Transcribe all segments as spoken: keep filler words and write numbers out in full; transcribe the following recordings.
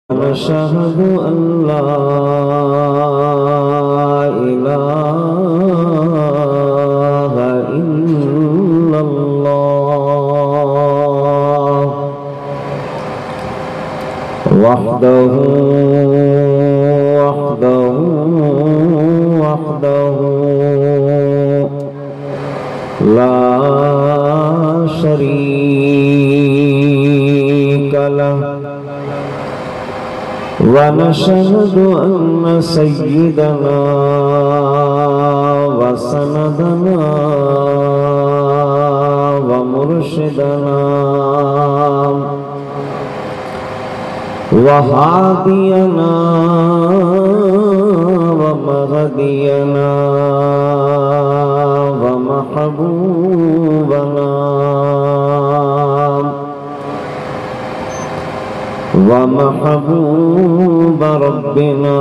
नशहदु अल्ला इलाहा इल्लल्लाह वहदहु वहदहु वहदहु ला शरीका लहु वनशहदु अन्न सय्यिदना व सनदना व मुर्शिदना व हादियना व महदियना व महबूबना व महबूब रब्बिना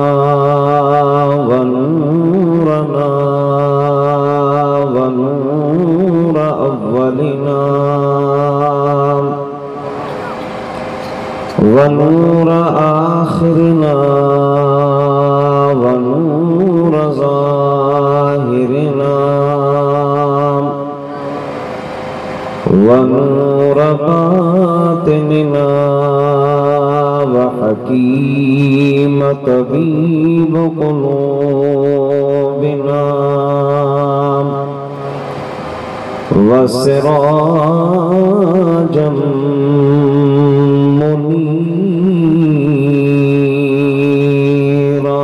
व नूरना व नूर अव्वलिना व नूर आखिरिना व नूर ज़ाहिरिना व नूर बातिनिना हकीम तबीब क़ुलूबिना व सिराजम मुनीरा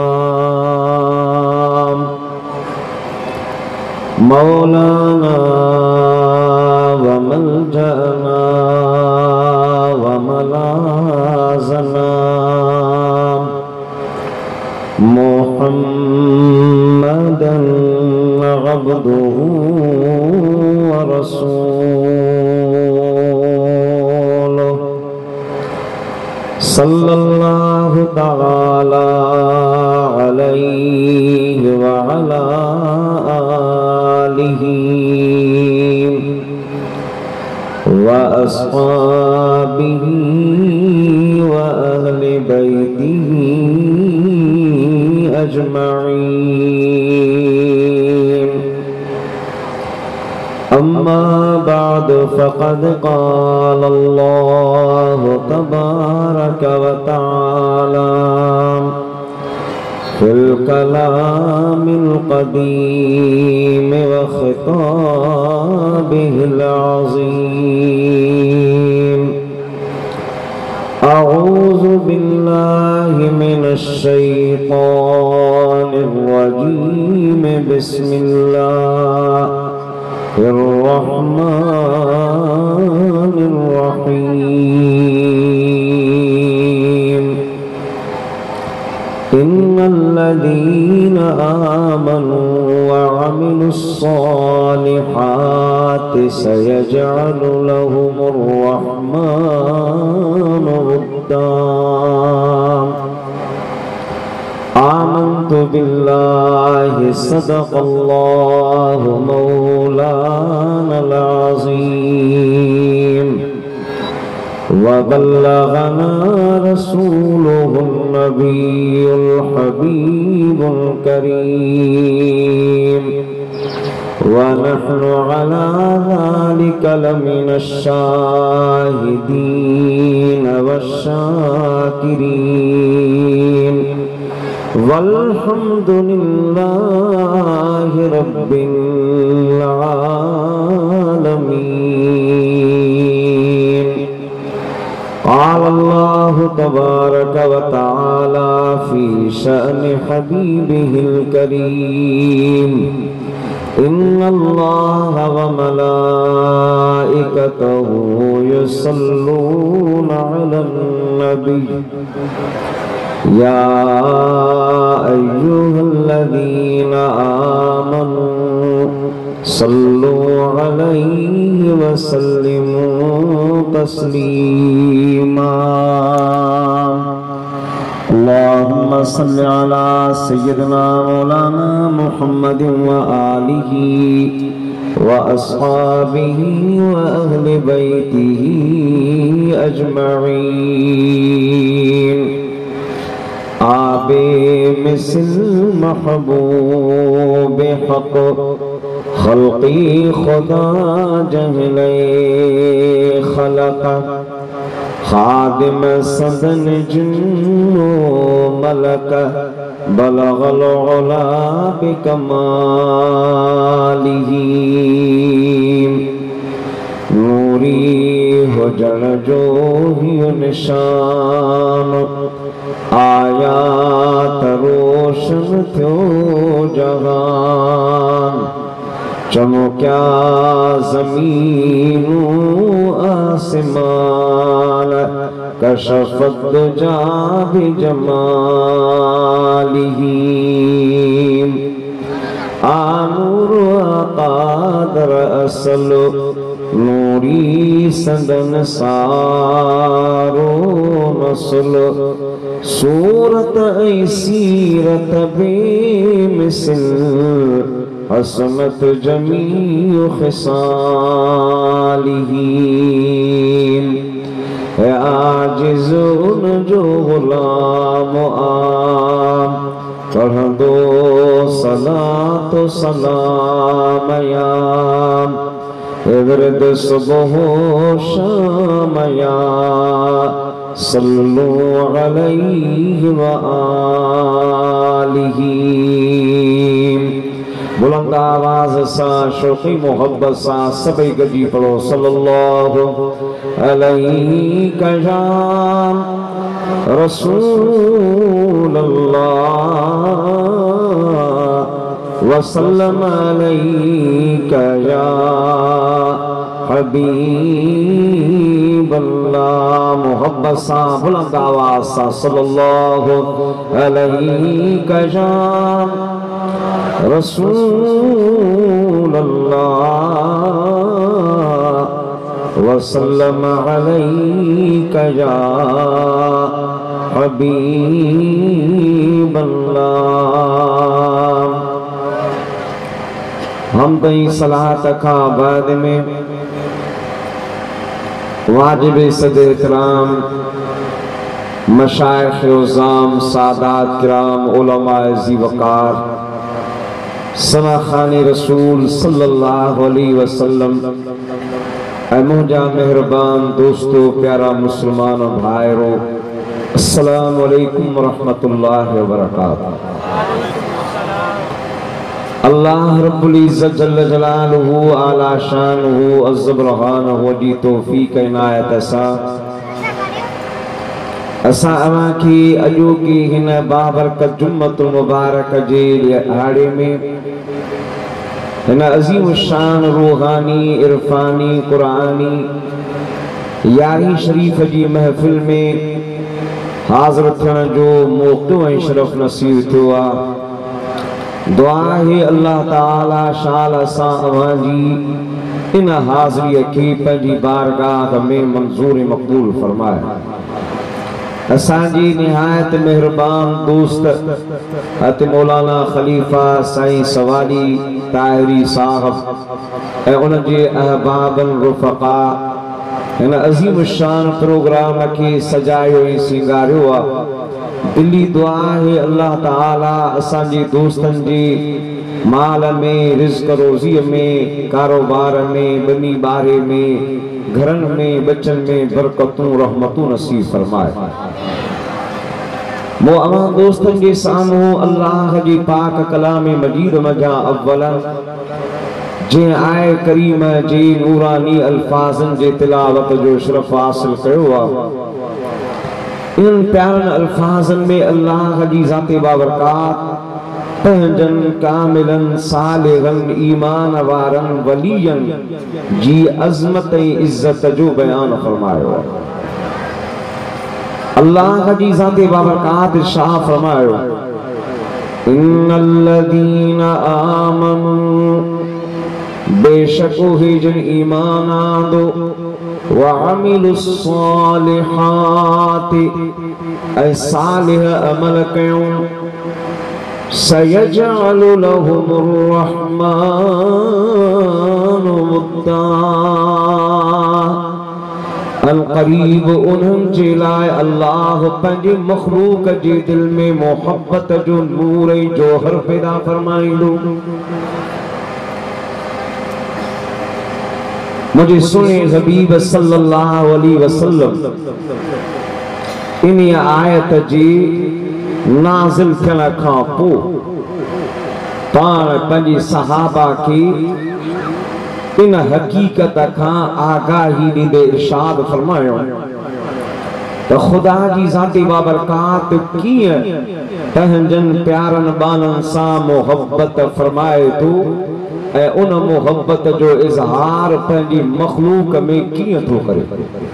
मौलाना व मलजना व मलाज़ना मुहम्मदन अब्दुहु व रसूलुहु सल्लल्लाहु तआला अलैहि व अला आलिहि व अस्हाबिहि व अहलि बैतिहि अजमईन अम्मा बाद फ़क़द क़ाल अल्लाहु तबारक व तआला फ़िल कलामिल क़दीम व ख़िताबिहिल अज़ीम अऊज़ु बिल्लाहि मिनश शैतानिर रजीम बिस्मिल्लाहिर रहमानिर रहीम इन्नल्लज़ीना आमनू व अमिलुस्सॉलिहाति सयजअलु लहुमुर रहमानु वुद्दा आमन्तु बिल्लाहि सदक़ल्लाहु मौलानल अज़ीम व बल्लगना रसूलुहुन नबियुल हबीबुल करीम व नहनु अला ज़ालिका लमिनश शाहिदीन वश्शाकिरीन वल्हम्दुलिल्लाहि रब्बिल आलमीन क़ाल अल्लाहु तबारक व तआला फ़ी शअनि हबीबिहिल करीम इन्नल्लाह व मलाइकतहु युसल्लूना अलन नबी या अय्युहल्लज़ीना आमनू सल्लु अलैहि व सल्लिमू तस्लीमा अल्लाहुम्मा सल्लि अला सय्यिदिना मौलाना मुहम्मदिन व आलिहि व अस्हाबिही व अहले बैतिही अजमईन। आबे मिसल महबूब हक खल्क़ी खुदा जहले खलक। खादिम सदन जिन्नो मलक बलगल उला बिकमालिही। नूरी हुजण जो ही निशान आयात रोशन थियो जहान। चमक्या ज़मीनु आसमान कशफ़त दुजा बिजमालिही। आनूर आक़ादर असल नूरी सदन सारो नस्ल। सूरत ऐं सीरत बेमिसल हसनत जमीउ ख़िसालिही। है आजिज़ उन जो ग़ुलाम आम पढ़ंदो सलातो सलाम याम। विरद सुबह शाम या सल्लु अलैहि व आलिही। बुलंद आवाज़ सां शौक़ी मोहब्बत सां सभई गॾी पढ़ो सल्लल्लाहु अलैहि या रसूलल्लाह वसल्लम अलैका या हबीबल्लाह। मोहब्बत सां बुलंद आवाज़ सां सल्लल्लाहु अलैका या रसूलल्लाह वसल्लम अलैका या हबीबल्लाह। हम तई सलात का बाद में वाजिब सद इहतराम मशाइख उज़ाम सादात किराम उलमाए ज़ी वक़ार सना खाने रसूल सल्लल्लाहु अलैहि वसल्लम ऐ मुंहिंजा मेहरबान दोस्तों प्यारा मुसलमान भाइरो अस्सलामु अलैकुम रहमतुल्लाहि व बरकातहू। अल्लाह रब्बुल इज़्ज़त जल्ल जलालुहु आला शानुहु अज़्ज़ बुरहानुहु जी तौफ़ीक़ इनायत सां असां अवां खे अॼोकी हिन बाबरकत जुम्मतुल मुबारक जे दिहाड़े में हिन अज़ीम शान रूहानी इरफानी क़ुरानी यारी शरीफ जी महफ़िल में हाज़िर थियण जो मौक़ो ऐं शरफ़ नसीब थियो आहे। दुआ है अल्लाह ताला शाल असां अवां जी इन हाज़िरीअ खे पंहिंजी बारगाह में मंज़ूर मक़बूल फ़रमाए। असांजी निहायत मेहरबान दोस्त हत मौलाना खलीफ़ा साईं सवाली ताहिरी साहब ऐं उनजे अहबाबन रुफ़क़ा हिन अज़ीम शान प्रोग्राम खे सजायो ऐं सिंगारियो आहे। दिली दुआ है अल्लाह ताला असांजे दोस्तन जे माल में रिज़्क़ रोज़ीअ में कारोबार में बनी बारे में घरन में बच्चन में बरकतूं रहमतूं नसीब फरमाए। मो अवां दोस्तन जे साम्हूं अल्लाह जी पाक कलाम मजीद मजा अव्वलन जे आए करीम जे नूरानी अल्फाज़न जे तिलावत जो शरफ़ हासिल कयो आहे। इन प्यारन अल्फाजन में अल्लाह जी ज़ाते बाबरकात पंहिंजन कामिलन सालिगन ईमान वारन वलियन जी अज़मत ऐं इज़्ज़त जो बयान फरमायो। अल्लाह जी ज़ाते बाबरकात इरशाद फरमायो इन्नल्लज़ीना आमनू बेशक ही जिन ईमान आंदो वअमिलुस्सालिहाति ऐ सालिह अमल कयूं सयजअलु लहुमुर्रहमानु वुद्दा। अल करीब उन्हनि जे लाइ अल्लाह पंहिंजे मखलूक जे दिल में मोहब्बत जो नूर ऐं जोहर पैदा फरमाईंदो। मुझे सुने हबीब सल्लल्लाहु अलैहि वसल्लम इन आयत जी नाज़िल थियण खां पोइ पाण पंहिंजी सहाबा खे इन हकीकत खां आगाही ॾींदे इरशाद फरमायो त ख़ुदा जी ज़ाती बाबरकात कीअं पंहिंजनि प्यारनि ॿारनि सां मोहब्बत फरमाए थो ऐं उन मोहब्बत जो इज़हार पंहिंजी मखलूक में कीअं थो करे।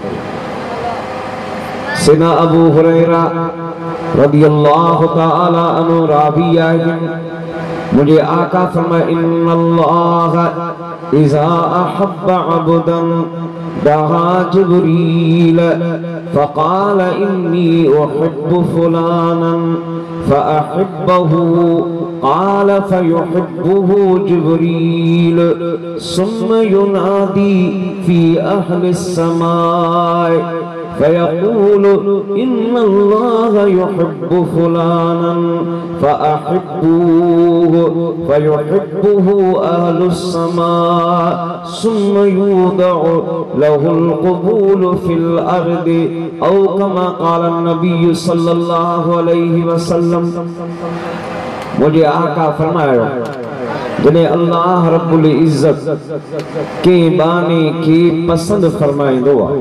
सिना अबू हुरैरा रज़ियल्लाहु ताला अन्हु रावी आहिनि। मुझे आका फरमाए इन्नल्लाह इज़ा अहब्ब अब्दन दहा जिब्रील फ़क़ाल इन्नी उहिब्बु फुलानन फ़अहिब्बहु क़ाल फ़युहिब्बुहु जिब्रील सुम्म युनादी फ़ी अहलिस समाए फ़यक़ूल इन्नल्लाह युहिब्बु फुलानन फ़अहिब्बुहु फ़युहिब्बुहु अहलुस समा सुम्म युदअु लहुल क़बूल फ़िल अर्दि औ कमा क़ाल नबी सल्लल्लाहु अलैहि वसल्लम। मुझे आका फरमायो जॾहिं अल्लाह रब्बुल इज़्ज़त के बाने के पसंद फरमाईंदो आहे,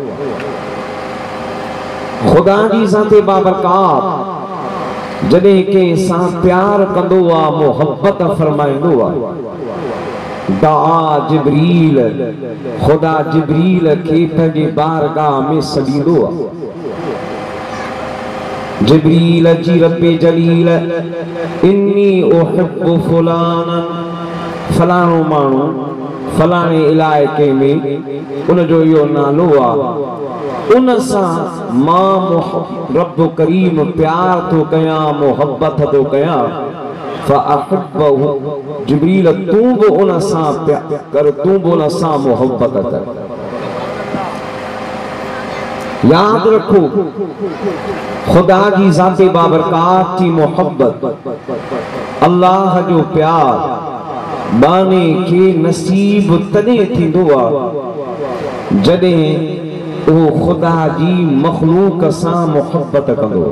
खुदा जी ज़ाते बाबरकात जॾहिं के सां प्यार कंदो आहे, मोहब्बत फरमाईंदो आहे, दआ जिब्रील खुदा जिब्रील खे पंहिंजी बारगाह में सॾींदो आहे। जिब्रील जी रब्बे जलील इन्नी उहिब्बु फुलानन फलाणो माण्हू फलाणे इलाइक़े में उन जो इहो नालो आहे, उन सां मां रब करीम प्यार थो कयां, मोहब्बत थो कयां। फ़अहिब्बहु जिब्रील तूं बि उन सां प्यार कर, तूं बि उन सां मोहब्बत कर। याद रखो खुदा जी ज़ाते बाबरकात की मोहब्बत, अल्लाह जो प्यार बाने के नसीब तॾहिं थींदो आहे जॾहिं वो खुदा जी मखलूक सां मोहब्बत कंदो।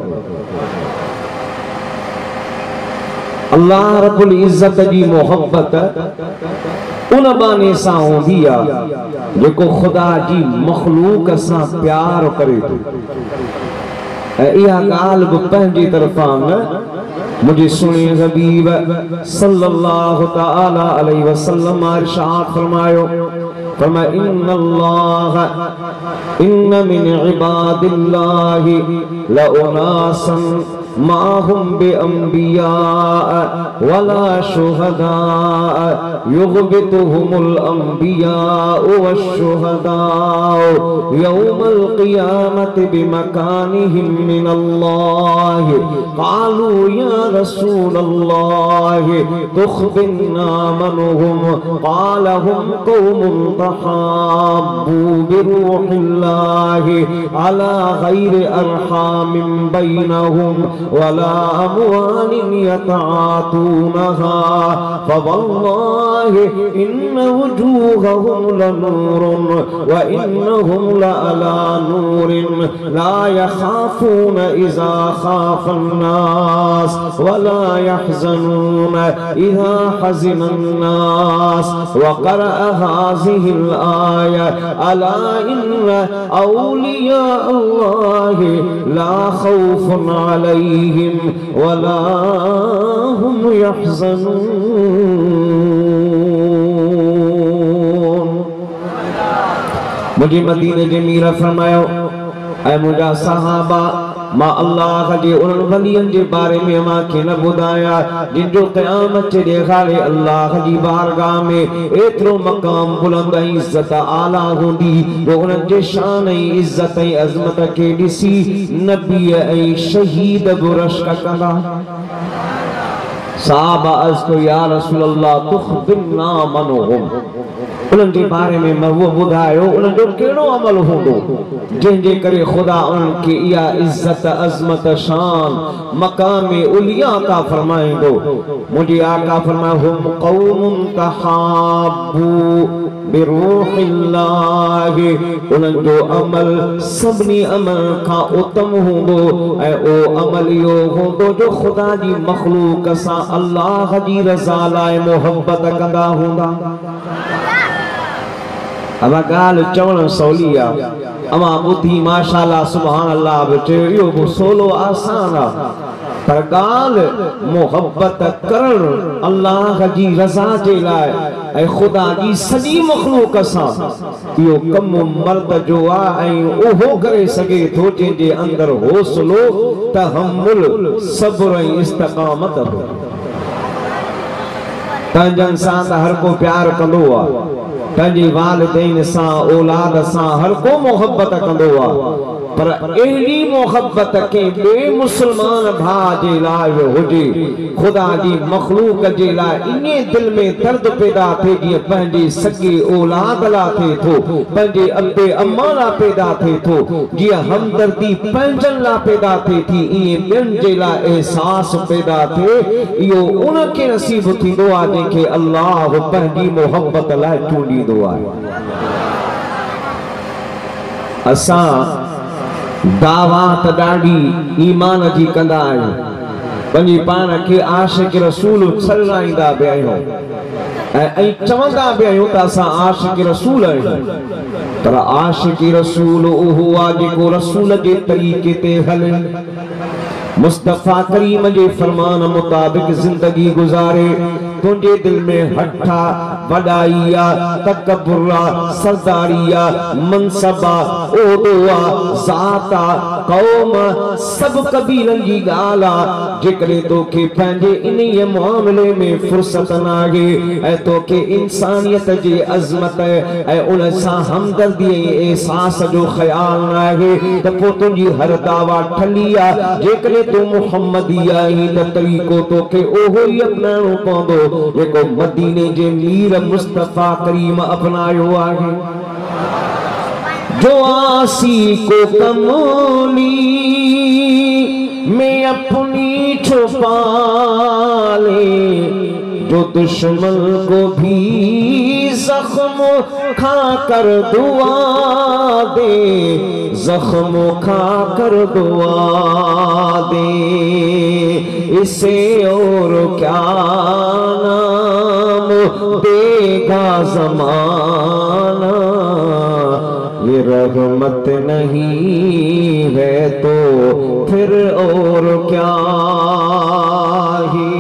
अल्लाह रब्बुल इज़्ज़त जी मोहब्बत उन बाने सां हूंदी आहे जेको खुदा जी मखलूक सां प्यार करे थो। ऐं इहा ॻाल्हि बि पंहिंजी तरफ़ां न, मुझे सुने हबीब सल्लल्लाहु ताला अलैहि वसल्लम इरशाद फरमायो फरमाया इन्नल्लाह इन्न मिन इबादिल्लाहि लउनासन माहुम बिअंबिया वला शुहदा युग़बितुहुमुल अंबिया वश्शुहदा यौमल क़ियामति बिमकानिहिम मिनल्लाह क़ालू या रसूलल्लाह तुख़बिरना मनहुम क़ाल हुम क़ौमुन तहाब्बू बिरूहिल्लाह अला गैरि अरहामिन बैनहुम वला अमवालिन यतआतूनहा फवल्लाहि इन्न वजूहहुम लनूरुन व इन्नहुम लअला नूरिन ला यखाफून इज़ा खाफन नास वला यहज़नून इज़ा हज़िनन नास व क़रअ हाज़िहिल आया अला इन्न औलिया अल्लाहि ला खौफुन अलैहिम वला हुम यहज़नून। मुझे मदीने जे मीर फरमायो ऐ मुझा सहाबा मां अल्लाह जे उन वलियन जे बारे में मां के न बुधाया जिन जो क़यामत जे ॾेखारे अल्लाह जी बारगाह में एतिरो मक़ाम बुलंद ऐं इज़्ज़त आला हूंदी जो उन्हनि जे शान ऐं इज़्ज़त ऐं अज़मत खे ॾिसी नबी ऐं शहीद बि रश्क कंदा। साहबा अर्ज़ को या रसूल अल्लाह तुख़बिरना मन हुम, उन्हनि जे बारे में महबूब ॿुधायो उन्हनि जो कहिड़ो अमल हूंदो जंहिंजे करे ख़ुदा उन्हनि खे इहा इज़्ज़त अज़मत शान मक़ाम उलिया अता फरमाईंदो। मुंहिंजे आका फरमायो हुम क़ौमुन तहाब्बू बिरूहिल्लाहि, उन्हनि जो अमल सभिनी अमल खां उत्तम हूंदो ऐं ओ अमल इहो हूंदो जो ख़ुदा जी मख़लूक सां अल्लाह जी रज़ा लाइ मोहब्बत कंदा हूंदा। अब ॻाल्हि चवण सवली आहे, अमा ॿुधी माशाअल्लाह सुभान अल्लाह बि चयो, इहो बि सोलो आसान आहे, पर ॻाल्हि मोहब्बत करण अल्लाह जी रज़ा जे लाइ ऐं ख़ुदा जी सॼी मख़लूक सां इहो कमु मर्द जो आहे ऐं उहो करे सघे थो जंहिंजे अंदरि हौसलो तहम्मुल सब्र ऐं इस्तिक़ामत हो। पंहिंजनि सां त हर को प्यार कंदो आहे, पंहिंजे वालिदैन सां औलाद सां हर को मोहब्बत कंदो आहे, पर अहिड़ी मोहब्बत के बे मुसलमान भाउ जे लाइ हुजे, ख़ुदा जी मख़लूक जे लाइ इने दिल में दर्द पैदा थिए जीअं पंहिंजे सॻे औलाद लाइ थिए थो, पंहिंजे अबे अम्मा लाइ पैदा थिए थो, जीअं हमदर्दी पंहिंजनि लाइ पैदा थिए थी, ईअं ॿियनि जे लाइ एहसास पैदा थिए। इहो उनखे नसीब थींदो आहे जंहिंखे अल्लाह पंहिंजी मोहब्बत लाइ चूंडींदो आहे। असां दावा त ॾाढी ईमान जी कंदा आहियूं, पंहिंजी पाण खे आशिक़ रसूल सलाहींदा बि आहियूं ऐं चवंदा बि आहियूं त असां आशिक़ रसूल आहियूं, पर आशिक़ रसूल उहो आहे जेको रसूल जे तरीक़े ते हले, मुस्तफ़ा करीम जे फरमान मुताबिक ज़िंदगी गुज़ारे। तुझे दिल में हठा वडाइया तकबुरा सरदारिया मनसबा ओदोआ जाता कौम सब कबीलन जी गाला जिक्रे तो के पंहिंजे इन्हीअ मामले में फुर्सत नागे ऐं तोखे इंसानियत जी अज़मत ऐं उन सां हमदर्दी ऐं एहसास जो ख़्याल नाहे त पोइ तुंहिंजी हर दावा ठली आहे। जेकॾहिं तूं मुहम्मदी आहीं त तरीक़ो तोखे ओहो ई अपनाइणो पवंदो जेको मदीने जे मीर मुस्तफ़ा करीम अपनायो आहे। जो आसी को कमोली में अपनी छुपा ले, जो दुश्मन को भी जख्म खा कर दुआ दे, जख्म खा कर दुआ दे, इसे और क्या नाम देगा ज़माना, ये रहमत नहीं है तो फिर और क्या ही।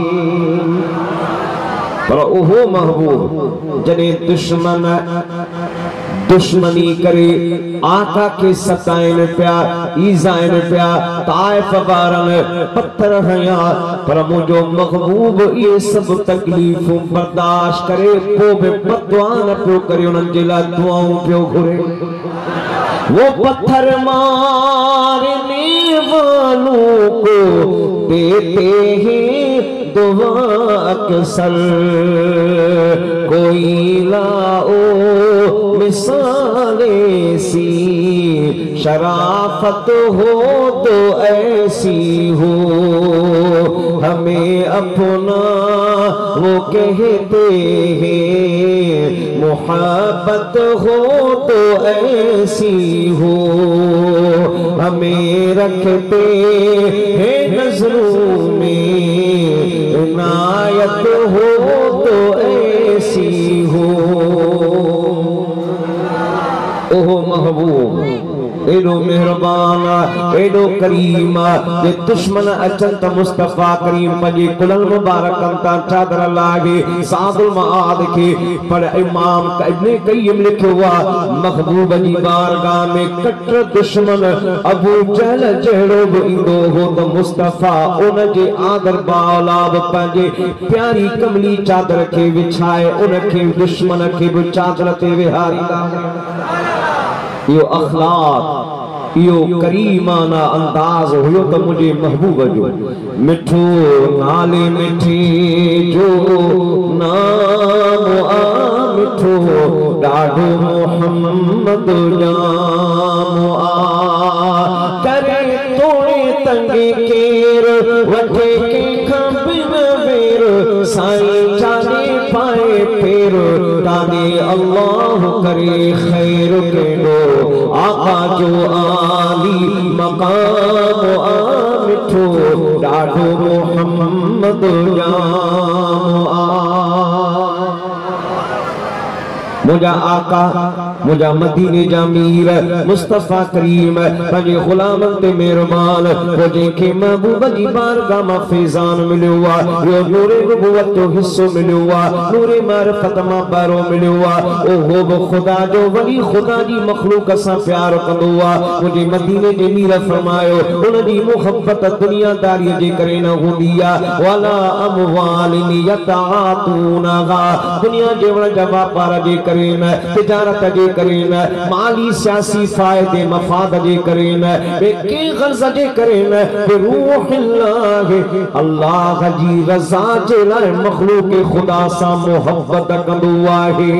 पर ओहो महबूब जने दुश्मन दुश्मनी करे आका के सताइन प्या ईजाइन प्या ताइफ वारन पत्थर हया, पर मुझो महबूब ये सब तकलीफों बर्दाश्त करे पो बे बदुआ न पियो करे, उन्हनि जे लाइ दुआऊं पियो घुरे। वो पत्थर मारने वालों को देते हैं दुआ अक्सर, कोई लाओ मिसाले सी, शराफत हो तो ऐसी हो, हमें अपना वो कहते हैं, मोहब्बत हो तो ऐसी हो, हमें रखते हैं नजरों में, इनायत हो तो ऐसी हो। ओहो महबूब एडो मेहरबान एडो करीम, ये दुश्मन अचन त मुस्तफ़ा करीम पंहिंजे कुलनि मुबारकनि तां चादर लागे सादुल माद के, पर इमाम इब्न क़य्यिम लिखियो आहे महबूब जी बारगाह में कटर दुश्मन अबू जहल जहिड़ो बि ईंदो हो त मुस्तफ़ा उन जे आदर बालाब पंहिंजे प्यारी कमली चादर खे विछाए उन खे दुश्मन खे बि चादर ते विहारींदा। यो अखलाक यो करीमाना अंदाज हुयो तो मुझे महबूब जो मिठो नाले मिठी जो नाम आ मिठो डाढो मोहम्मद नाम आ करे तोड़े तंगे केर वठे के खबिन वेर साईं जाने पाए फेर ताने अल्लाह करे खैर केडो आका जो आली मकाम आ मिठो डाढो मोहम्मद नाम आ मुझा आका मुझा मदीने जा मीर मुस्तफा करीम पंजे गुलामन ते मेहरबान वो जेके महबूब जी बारगाह में फैजान मिलियो वा यो नूरे नबुवत जो हिस्सो मिलियो वा नूरे मारिफत मां बारो मिलियो वा ओ हो वो खुदा जो वली खुदा जी मखलूक सा प्यार कंदो वा मुझे मदीने जे मीर फरमायो उन दी मोहब्बत दुनियादारी जे करे न हुंदी आ वाला अमवालिन यतातूना दुनिया जे वण जा व्यापार जे करे न तिजारत जे करे न माली सियासी फायदे मफाद जे करे न बेके गर्ज जे करे न रूहिल्लाह अल्लाह जी रज़ा जे लाए मखलूक खुदा सा मोहब्बत कंदो आहे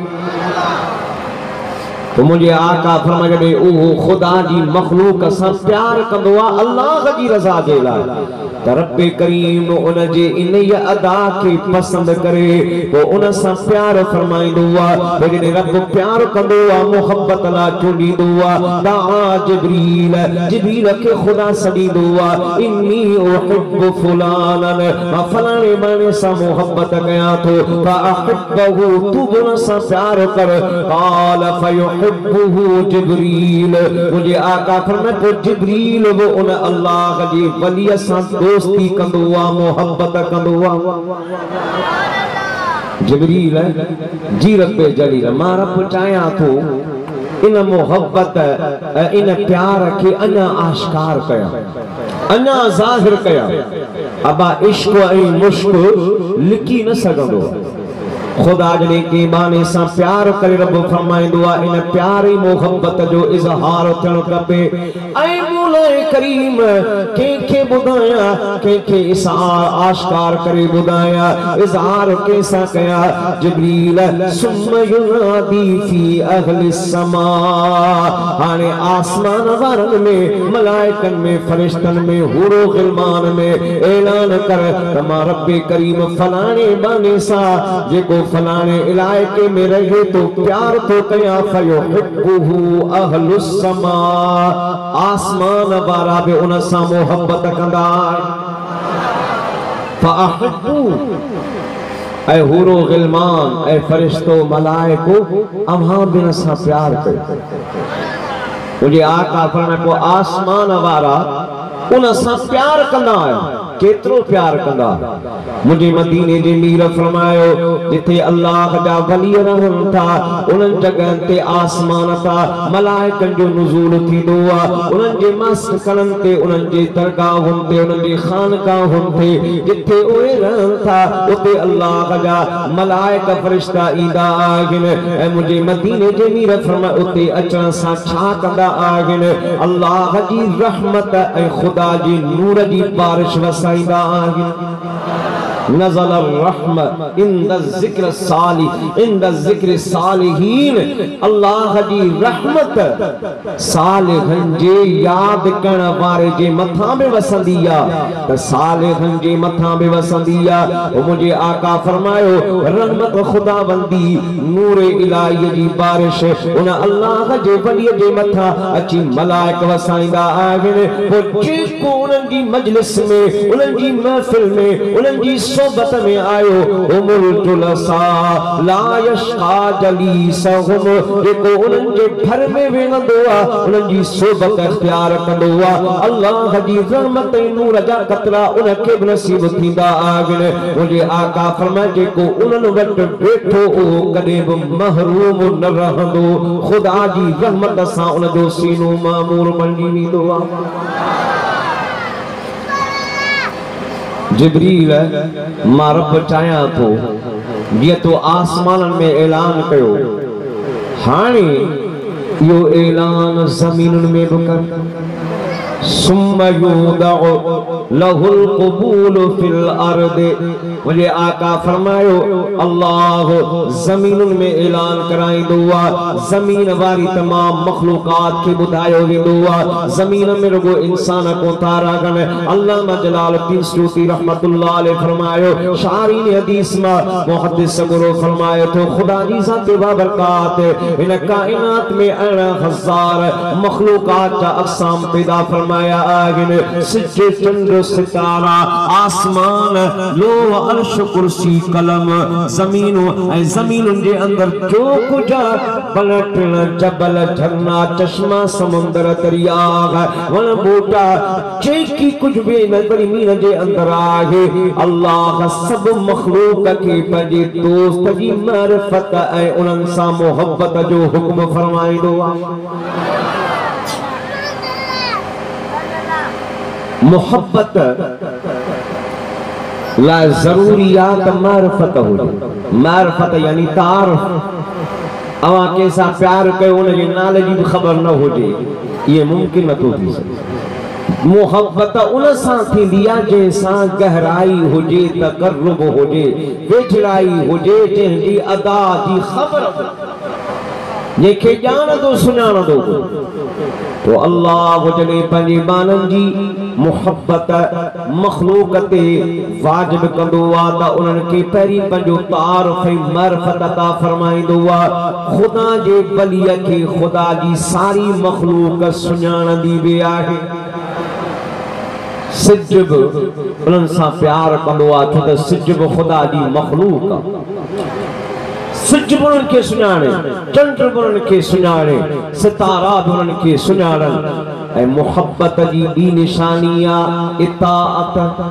तो मुझे आका फरमाए ओ खुदा जी मखलूक सा प्यार कंदो आ अल्लाह जी रज़ा जे लाए रब करीम उन जे इन अदा के पसंद करे वो उन सा प्यार फरमाइंदो आ लेकिन रब प्यार कंदो आ मोहब्बत ला चुंडींदो आ दा जिब्रील जिब्रील के खुदा सदींदो आ इन्नी उहिब्बु फुलानन मा फलाने माने सा मोहब्बत कया तो फअहिब्बहु तू उन सा प्यार कर काल फयुहिब्बुहु जिब्रील मुझे आका फरमाए तो जिब्रील वो उन अल्लाह जी वली सा दोस्ती कंदो आ मोहब्बत कंदो आ जिब्रील जी रब जलील मां रब चाया तो इन मोहब्बत इन प्यार के अना आश्कार कया अना जाहिर कया अबा इश्क ऐं मुश्क लिकी न सघंदो खुदा जने के बाने सा प्यार करे रब फरमाइंदो आ इन प्यारी मोहब्बत जो इजहार थियण खपे ऐं मौलाए करीम के के बुधाया के के इजहार आश्कार करे बुधाया इजहार कैसा कया जिब्रील सुम्मा युनादी फी अहली समा हाने आसमान वारन में मलाइकन में फरिश्तन में हुरो गिलमान में ऐलान कर तमा रब्बे करीम फलाने बाने सा जेको फलाने इलाके में रहे तो प्यार तो कया फयुहिब्बुहु अहलुस समा आसमान वारा बे उन सा मोहब्बत कंदा फअहिब्बु ऐ हुरो गिलमान ऐ फरिश्तो मलाइको अम्हा बिन सा प्यार कयो मुझे आका फरमाए को आसमान वारा उन सा प्यार कंदा केतरो प्यार कंदा मुझे मदीने जे मीर फरमायो जिथे अल्लाह जा वली रहन था उन जगह ते आसमान था मलाइकन जो नुज़ूल थींदो आ उन जे मस्कनन ते उन जे दरगाहुन ते उन जे खानकाहुन ते जिथे ओए रहन था उते अल्लाह जा मलाइक फरिश्ता ईंदा आहिन ऐं मुझे मदीने जे मीर फरमायो उते अचण सां छा कंदा आहिन अल्लाह जी रहमत ऐं खुदा जी नूर जी बारिश वस नज़ल रहमत इंद ज़िक्र सालिह इंद ज़िक्र सालिहीन अल्लाह जी रहमत सालिहन जे याद करण वारे जे मथा में वसंदी आ त सालिहन जे मथा में वसंदी आ ओ मुझे आका फरमायो रहमत खुदावंदी नूर इलाही जी बारिश उन अल्लाह जे वली जे मथा अची मलाइक वसाईंदा आहिन वो जेको उन्हनि जी मजलिस में उन्हनि जी महफिल में उन्हनि जी सोबत में आयो उमुल तुलसा ला यशका जलीसहुम जेको उन्हनि जे घर में वेंदो आ उन्हनि जी सोबत इख्तियार कंदो आ अल्लाह जी रहमत ऐं नूर जा कतरा उनखे बि नसीब थींदा आहिन मुंहिंजे आका फरमाए जेको उन्हनि वटि वेठो उहो कॾहिं बि महरूम न रहंदो ख़ुदा जी रहमत सां उनजो सीनो मामूर बणिजी वेंदो आहे जिब्रील मां रब चाहियां थो जीअं तो आसमाननि में ऐलान कयो हाणे यो ऐलान ज़मीनुन में बकर सुम्मा युदअ लहुल क़बूल फिल अर्द। मुझे आका फरमायो अल्लाह ज़मीनुन में ऐलान कराई दुआ, ज़मीन वारी तमाम मखलूक़ात के बुधायो वे दुआ, ज़मीन में रुगो इंसान को तारा गने। अल्लामा जलालुद्दीन सूती रहमतुल्लाह अलैह फरमायो, शारी ने हदीस में मुहद्दिस गुरु फरमायो तो खुदा जी ज़ात बाबरकात इन कायनात में अना हजार मखलूक़ात का अक़साम पैदा फरमाया आगे सिज्जे चंद्र सितारा आसमान लो अर्श कुर्सी कलम ज़मीन ऐ ज़मीन के अंदर जो कुछ पलटन जबल झरना चश्मा समुंदर दरिया वन बूटा चेकी कुछ भी नजर मीन के अंदर आगे अल्लाह सब मखलूक के पंजे दोस्त जी मारिफत ऐ उन्हनि सां मोहब्बत जो हुक्म फरमाईंदो आहे। मोहब्बत ला जरूरियात मारिफत हुजे। मारिफत यानी तारुफ। अवा कैसा प्यार कयो उनजे नाले जी भी खबर न हुजे, ये मुमकिन नथो थी सके। मोहब्बत उन सां थींदी आहे जंहिंसां गहराई हुजे, तकर्रुब हुजे, वेझड़ाई हुजे, जंहिंजी अदा जी ख़बर जंहिंखे ॼाणंदो सुञाणंदो। तो अल्लाह जॾहिं पंहिंजे बाननि जी मोहब्बत मखलूक ते वाजिब कंदो आहे त उन्हनि खे पहिरीं पंहिंजो तारुफ़ ऐं मारिफत अता फरमाईंदो आहे। ख़ुदा जे वलीअ खे ख़ुदा जी सारी मखलूक सुञाणंदी बि आहे। सिज बि उन्हनि सां प्यार कंदो आहे छो त सिज बि ख़ुदा जी मखलूक आहे। सिज बि उन्हनि खे सुञाणे, चंड बि उन्हनि खे सुञाणे, सितारा बि उन्हनि खे सुञाणनि। ऐं मोहब्बत जी ॿी निशानी आहे इताअत,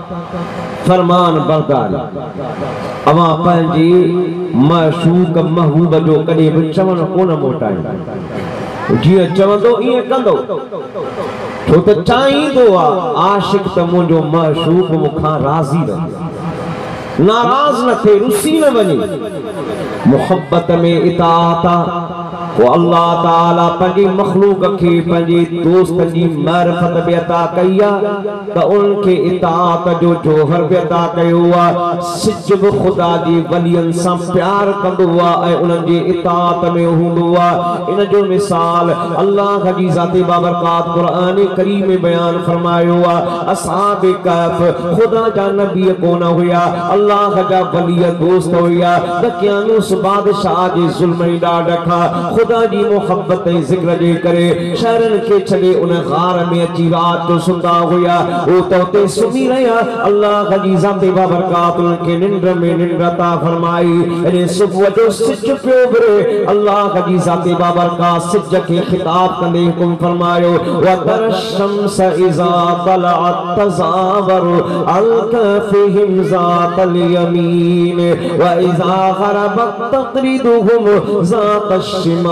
फरमान बरदारी। अवां पंहिंजे मशूक महबूब जो कॾहिं बि चवण कोन मोटाईंदा, जीअं चवंदो ईअं कंदो, छो त चाहींदो आहे आशिक त मुंहिंजो मशूक मूंखां राज़ी रहे, नाराज़ न थिए, रुसी न वञे। मोहब्बत में इताअत वो अल्लाह ताला पंहिंजी मखलूक खे पंहिंजे दोस्त जी मारिफत बि अता कई आहे त उनखे इताअत जो जोहर बि अता कयो आहे। सिज बि ख़ुदा जी वलियनि सां प्यार कंदो आहे ऐं उन्हनि जी इताअत में हूंदो आहे। इन जो मिसाल अल्लाह जी ज़ात बाबरकात क़ुरान करीम में बयान फरमायो आहे। असहाब कहफ ख़ुदा जा नबी कोन हुया, अल्लाह जा वली दोस्त हुया, त क़यामत बादशाह जे ज़ुल्म ई ॾाढा ख़ुदा जी मोहब्बत ज़िक्र जे करे शहरन के छॾे उन गार में अची रात जो सुम्हंदा हुया। वो तो उते सुम्ही रहिया, अल्लाह जी ज़ात बाबरकात उनखे निंड में निंड अता फरमाई। अने सुबुह जो सिज पियो उभरे, अल्लाह जी ज़ात बाबरकात सिज के खिताब कंदे हुकुम फरमायो व तर शम्स इज़ा तलअत तज़ावर अल कफ़िहिम ज़ातल यमीन व इज़ा ग़रबत तक़रिदुहुम ज़ात शिमाल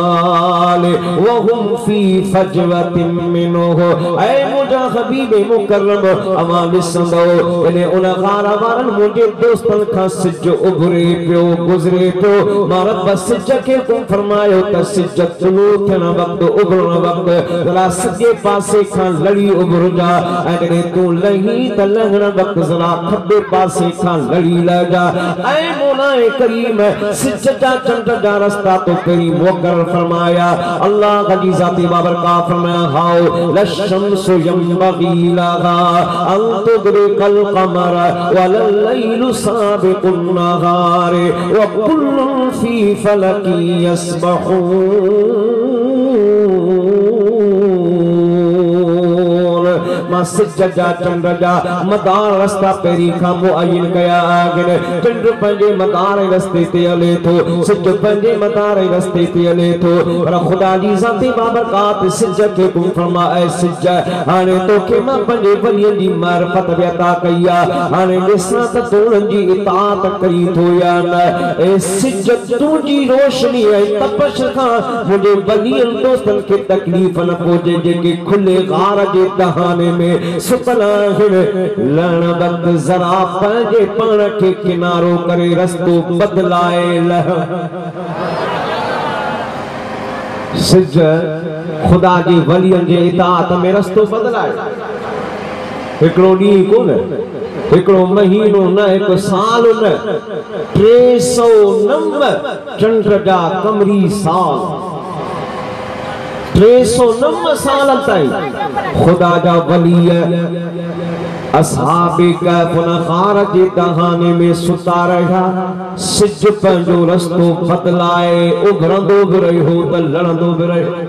वहुम फी फजवतिन मिन्हु। ऐ मुंहिंजा हबीब मुकर्रम अवां ॾिसंदो इन उन गार वारनि मुंहिंजे दोस्तनि खां सिज उभरे पियो, गुज़रे पियो। मां रब सिज खे हुकुम फरमायो त सिज तुलू थियण वक़्तु, उभरण वक़्तु ज़रा सॼे पासे खां लड़ी उभरजा, ऐं कॾहिं तूं लही त लहण वक़्तु ज़रा खॿे पासे खां लड़ी लहजा। ऐं मौलाए करीम सिज जा चंड जा रस्ता तो पहिरीं मुक़रर फरमाया। अल्लाह जी ज़ाती बाबरकात फरमाया हाओ लशम्सु यंबगी लहा अन तुदरिकल क़मर वलल लैलु साबिकुन नहार व कुल्लुन फी फलकी यस्बहून। सिज जा चंड जा मदार रस्ता पहिरीं खां मुअय्यन कया आहिनि। चंड पंहिंजे मदार रस्ते ते हले थो, सिज पंहिंजे मदार रस्ते ते हले थो, पर ख़ुदा जी ज़ात बाबरकात सिज खे हुकुम फरमाए सिज हाणे तोखे मां पंहिंजे वलियनि जी मारिफत बि अता कई आहे, हाणे ॾिसां त तूं उन्हनि जी इताअत करी थो या न। ए सिज तुंहिंजी रोशनी ऐं तपश खां मुंहिंजे वलियनि दोस्तनि खे तकलीफ़ न पहुचे जेके खुले गार जे दहाने में सुतल आहिनि। लहण वक़्तु ज़रा पंहिंजे पाण खे किनारो करे रस्तो बदलाए लह। सिज खुदा जी वलियन जे इताअत में रस्तो बदलाए। हिकड़ो ॾींहुं कोन, हिकड़ो महीनो न, हिकु साल न, टे सौ नव चंड जा कमरी साल, टे सौ नव साल ताईं खुदा जा वली असहाबे कहफ गार जे दहाने में सुता रहा। सिज पंहिंजो रस्तो बदलाए उभरंदो बि रहियो त लड़ंदो बि रहियो।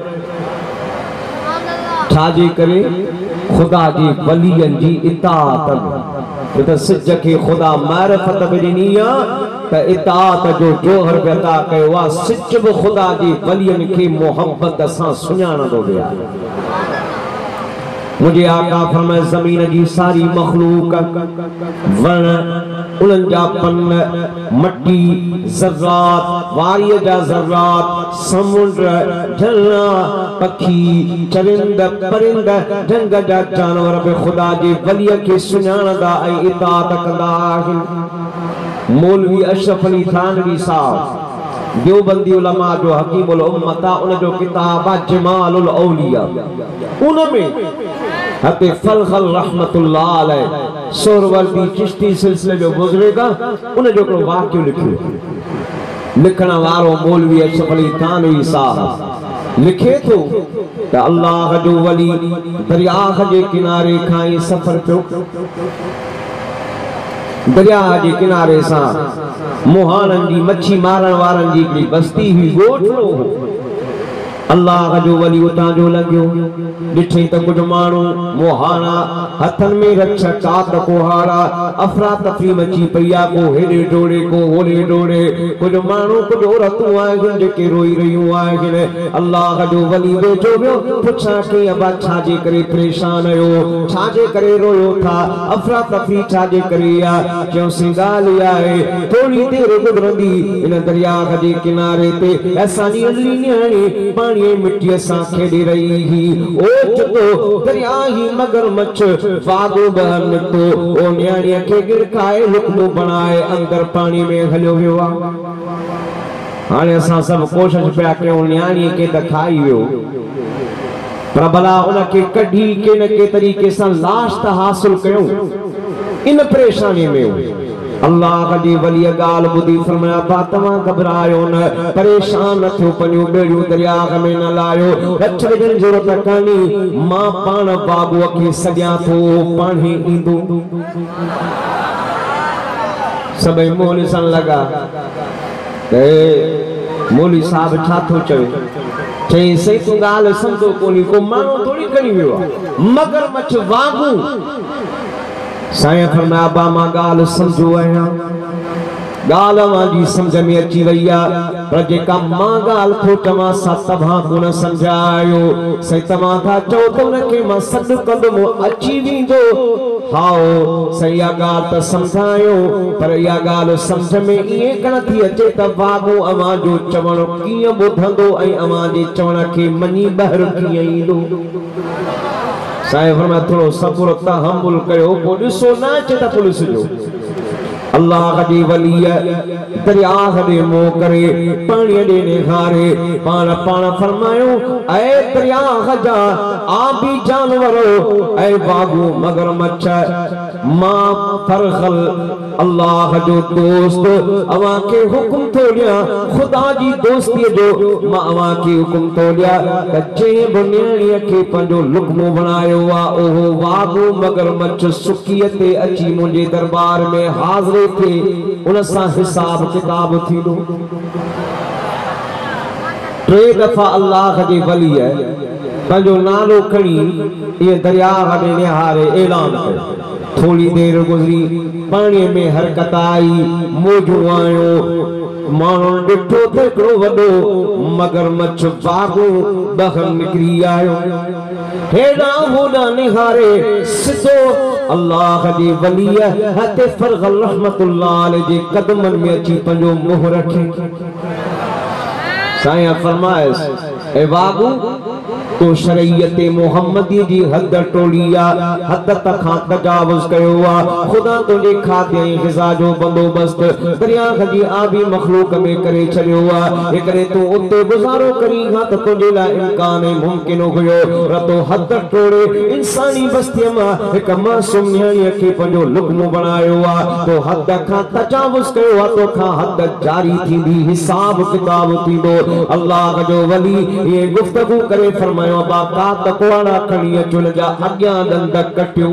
छाजे करे? खुदा जी वलियन जी इताअत में। त सिज खे खुदा मारिफत बि ॾिनी आहे त इताअत जो जोहर बि अता कयो आहे। सिज बि खुदा जी वलियन खे मोहब्बत सां सुञाणंदो बि आहे। मुझे आका फरमाए ज़मीन जी सारी मखलूक, वण उन्हनि जा पन, मट्टी, ज़र्रात, वारीअ जा ज़र्रात, समुंड, झरना, पखी, चरिंद, परिंद, जंग जा जानवर बि ख़ुदा जे वलीअ खे सुञाणंदा ऐं इताअत कंदा आहिनि। मौलवी अशरफ अली थानवी साहब देवबंदी उलमा जो हकीमुल उम्मत आहे, उन जो किताब आहे जमालुल औलिया। उनमें हते फलखल रहमतुल्लाह अलैह सोरवर्दी चिश्ती सिलसिले जो गुज़रेगा, उन जो हिकिड़ो वाक़ियो लिखियो। लिखण वारो मौलवी अशरफ अली थानवी साहब लिखे थो त अल्लाह जो वली दरियाह जे किनारे खां ई सफ़र पियो। दरिया जे किनारे सां मुहाननि जी मच्छी मारण वारनि जी हिकिड़ी बस्ती हुई, ॻोठड़ो हो। अल्लाह जो वली उतां जो लंघियो, ॾिठई त कुझु माण्हू मुहाना हथनि में रछ कात कुहाड़ा, अफरा तफरी मची पई आहे, को हेॾे डोड़े को होॾे डोड़े, कुझु माण्हू कुझु औरतूं आहिनि जेके रोई रहियूं आहिनि। अल्लाह जो वली वेठो वियो, पुछां कीअं अबा छाजे करे परेशान आहियो, छाजे करे रोयो था, अफरा तफरी छाजे करे आहे? चयोसीं ॻाल्हि इहा आहे, थोरी देरि गुज़रंदी इन दरिया जे किनारे ते ऐसा नीली न्याणी पाणी मिट्टी सां खेॾी रही ही। ओच तो दरिया ही मगरमच्छ वागो बहर निकितो, ओ न्याणीअ खे गिरकाए लुकमो बणाए अंदर पाणी में हलियो वियो आहे। हाणे असां सभु कोशिशि पिया कयूं न्याणीअ खे त खाई वियो, पर भला उनखे कढी के न के तरीक़े सां लाश त हासिल कयूं। इन परेशानी में अल्लाह जी वली गाल बुधी फरमाया बा तव्हां घबरायो न, परेशान न थियो, पंहिंजूं बेड़ियूं दरिया में न लायो, रछ विझण जी ज़रूरत कान्हे, मां पाण बाबूअ खे सॾियां थो, पाण ई ईंदो। सभई मुंहुं ॾिसण लॻा त मौलवी साहब छा थो चवे। चई सही तूं ॻाल्हि सम्झो कोन्हे, को माण्हू थोरी खणी वियो आहे, मगरमच्छ वागू। साईं फरमाया बा मां ॻाल्हि सम्झो आहियां, ॻाल्हि मुंहिंजी सम्झ में अची वई आहे, पर जेका मां ॻाल्हि थो चवां सा तव्हां कोन सम्झायो। साईं तव्हां था चओ त उनखे मां सॾु कंदुमि, अची वेंदो। हाओ साईं इहा ॻाल्हि त सम्झायो, पर इहा ॻाल्हि सम्झ में ईअं कोन थी अचे त बाबू अवां जो चवणु कीअं ॿुधंदो ऐं अवां जे चवण खे मञी ॿाहिरि कीअं ईंदो। साईं फरमाया थोरो सब्र तहम्मुल कयो, पोइ ॾिसो न अचे त पुलिस जो। अल्लाह जी वली दरिया ॾे मुंहुं करे पाणीअ ॾे निहारे पाण पाण फरमायो ऐ दरिया जा आबी जानवर ऐ बाबू मगरमच्छ मां फरखल अल्लाह जो दोस्त अवां के हुक्म थो ॾियां, खुदा जी दोस्तीअ जो मां अवां के हुक्म थो ॾियां त जंहिं बि न्याणीअ खे पंहिंजो लुकमो बणायो आहे उहो वागू मगरमच्छ सुकीअ ते अची मुंहिंजे दरबार में हाज़िर थे, उन सां हिसाब किताब थींदो। टे दफ़ा अल्लाह जी वली पंहिंजो नालो खणी इहे दरिया ॾे निहारे ऐलान कयो। थोड़ी देर गुज़री, पाणीअ में हरकत आई, मोजूं आयो, माण्हुनि ॾिठो त हिकिड़ो वॾो मगरमच्छ बागो ॿाहिरि निकिरी आयो। हेॾां होॾां निहारे सिधो अल्लाह जी वलीअ हते फरगल रहमतुल्लाह अलैह जे कदमनि में अची पंहिंजो मुंहुं रखे। साईं फरमायसि ए बाबू तो शरीयत मोहम्मदी जी हद टोलिया हद तखां तजावुज कयो खुदा तुझे खादे ग़िज़ा जो बंदोबस्त दरिया खजी आबी मखलूक में करे छलियो ए करे तू उते गुजारो करी हा त तुझे ला इम्कान मुमकिन हुयो रतो हद टोड़े इंसानी बस्ती में एक मासूम न्याणी के पंजो लुकमो बनायो तो हद खां तजावुज कयो तो खां हद जारी थींदी हिसाब किताब थींदो अल्लाह जो वली ये गुफ्तगू करे फरमायो बाका तकवाड़ा खणी अचुन जा अग्यां दंद कटियो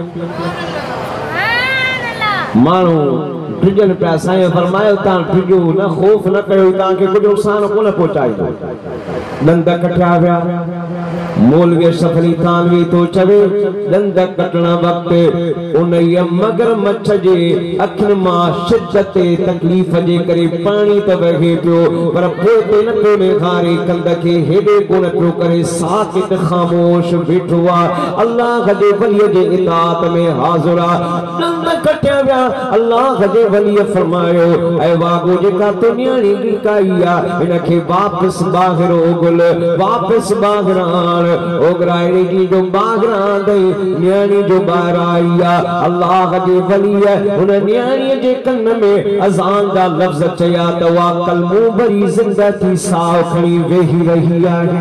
मानू टिजन पिया साईं फरमायो तां टिजो न खौफ न कयो तांखे कुछ नुक़सान कोन पहुचाईंदो दंद कटिया विया मौलवी सफली थानवी तो चवे दंद कटण वक्त उन मगरमच्छ जे अखिन मां शिद्दत तकलीफ़ जे करे पानी त वहे पियो पर पोइ न पियो निखारे कंद खे हेॾे कोन पियो करे साकित ख़ामोश बीठो आहे अल्लाह जे वलीअ जे इताअत में हाज़िर आहे दंद कटिया विया अल्लाह जे वलीअ फरमायो ऐ वागो जेका तो न्याणी गिकाई आहे हिन खे वापसि ॿाहिरि ओगुल वापसि ॿाहिरि आण ओगराइणी जी जो बागरा दई न्याणी जो ॿाहिरि आई आहे अल्लाह जे वलीअ हुन न्याणीअ जे कन में अज़ान जा लफ़्ज़ चया त वा कलमो भरी ज़िंदा थी साह खणी वेही रही आहे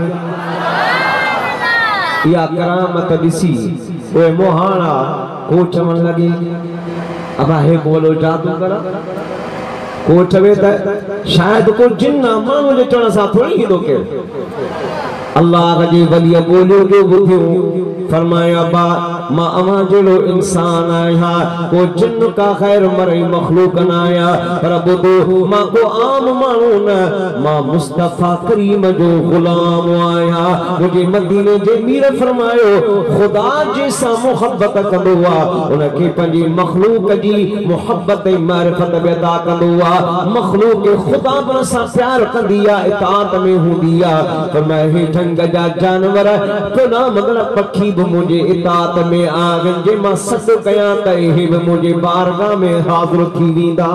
या करामत ॾिसी ओए मोहाणा को चवण लॻे अबा हे बोलो जादू करा को चवे त शायद को जिन्ना माण्हू जे चवण सां थोड़ी ईंदो केरु अल्लाह जे वलीअ बोलियो के बुधियो फरमाया बा मां अवां जहिड़ो इंसान आहियां को जिन्न का ख़ैर मरई मखलूक न आहियां पर ॿुधो मां को आम माण्हू न मां मुस्तफ़ा करीम जो ग़ुलाम आहियां मुंहिंजे मदीने जे मीर फरमायो ख़ुदा जंहिंसां मुहबत कंदो आहे उनखे पंहिंजी मखलूक जी मुहबत ऐं मारिफत बि अदा कंदो आहे मखलूक ख़ुदा सां प्यार कंदी आहे इताअत में हूंदी आहे फरमाए हे जंग जा जानवर खुदा मगर पखी भी मुझे इताअत में आगन जे मां सत कया त हे भी मुझे बारगाह में हाज़िर थी वेंदा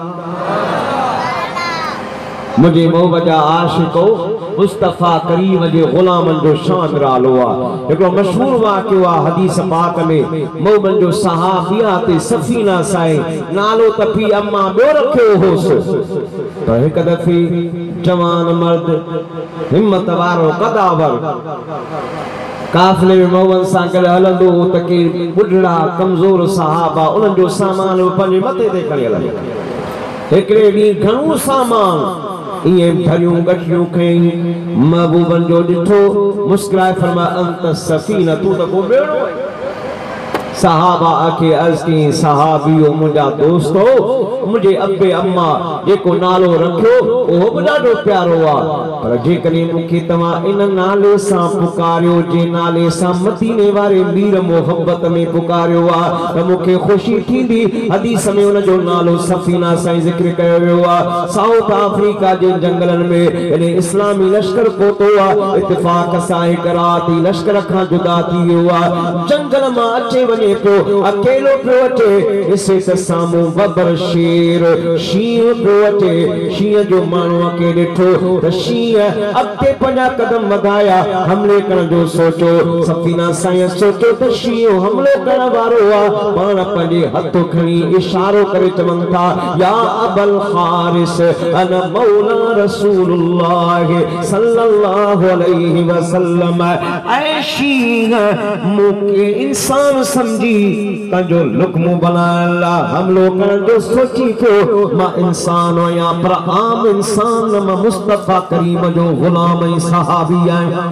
मुझे मोहब्बत आशिको मुस्तफ़ा करीम जे ग़ुलामन जो शान रालो आहे हिकिड़ो मशहूर वाक़ियो आहे हदीस पाक में मोहम्मद जो सहाबिया ते सफ़ीना साईं नालो तपी अम्मा ॿियो रखियो होसि त हिकु दफ़े जवान मर्द हिम्मत वारो कदावर काफ़िले में मोहम्मद सां गॾु हलंदो त के बुढ़ड़ा कमज़ोर सहाबा उन्हनि जो सामान पंहिंजे मथे ते खणी हलंदो हिकिड़े ॾींहुं घणो सामान ये भरियूं गठियूं खई महबूबन जो ॾिठो मुस्कुराए फरमा अंत सफ़ीना तू त को बेड़ो सहाबा आके अर्ज़ की सहाबियो मुंहिंजा दोस्तो मुझे अब्बे अम्मा जेको नालो रखियो उहो बि ॾाढो प्यारो आहे पर जेकॾहिं मूंखे तव्हां इन नाले सां पुकारियो जे नाले सां मदीने वारे मीर मोहब्बत में पुकारियो आहे त मूंखे ख़ुशी थींदी हदीस में उन जो नालो सफ़ीना सां ज़िक्र कयो वियो आहे साउथ अफ्रीका जे जंगलनि में इन इस्लामी लश्कर पहुतो आहे इत्तिफ़ाक़ सां हिकु राति लश्कर खां जुदा थी वियो आहे जंगल मां अचे वञे पियो अकेलो पियो अचे इसे त साम्हूं बबर शेर शींहं पियो अचे शींहं जो माण्हू खे ॾिठो त शींहं अॻिते पंजा कदम वधाया हमले करण जो सोचो सफ़ीना साईं सोचो त शींहं हमलो करण वारो आहे पाण पंहिंजे हथ खणी इशारो करे चवनि था या अबल हारिस अना मौला रसूलुल्लाह सल्लल्लाहु अलैहि वसल्लम ऐ शींहं मूंखे इंसान समझी तंजो लुकमो बनाइण लाइ हमलो करण जो सोची पियो मां इंसान आहियां पर आम इंसान मां मुस्तफ़ा करीम जो ग़ुलाम ऐं सहाबी आहियां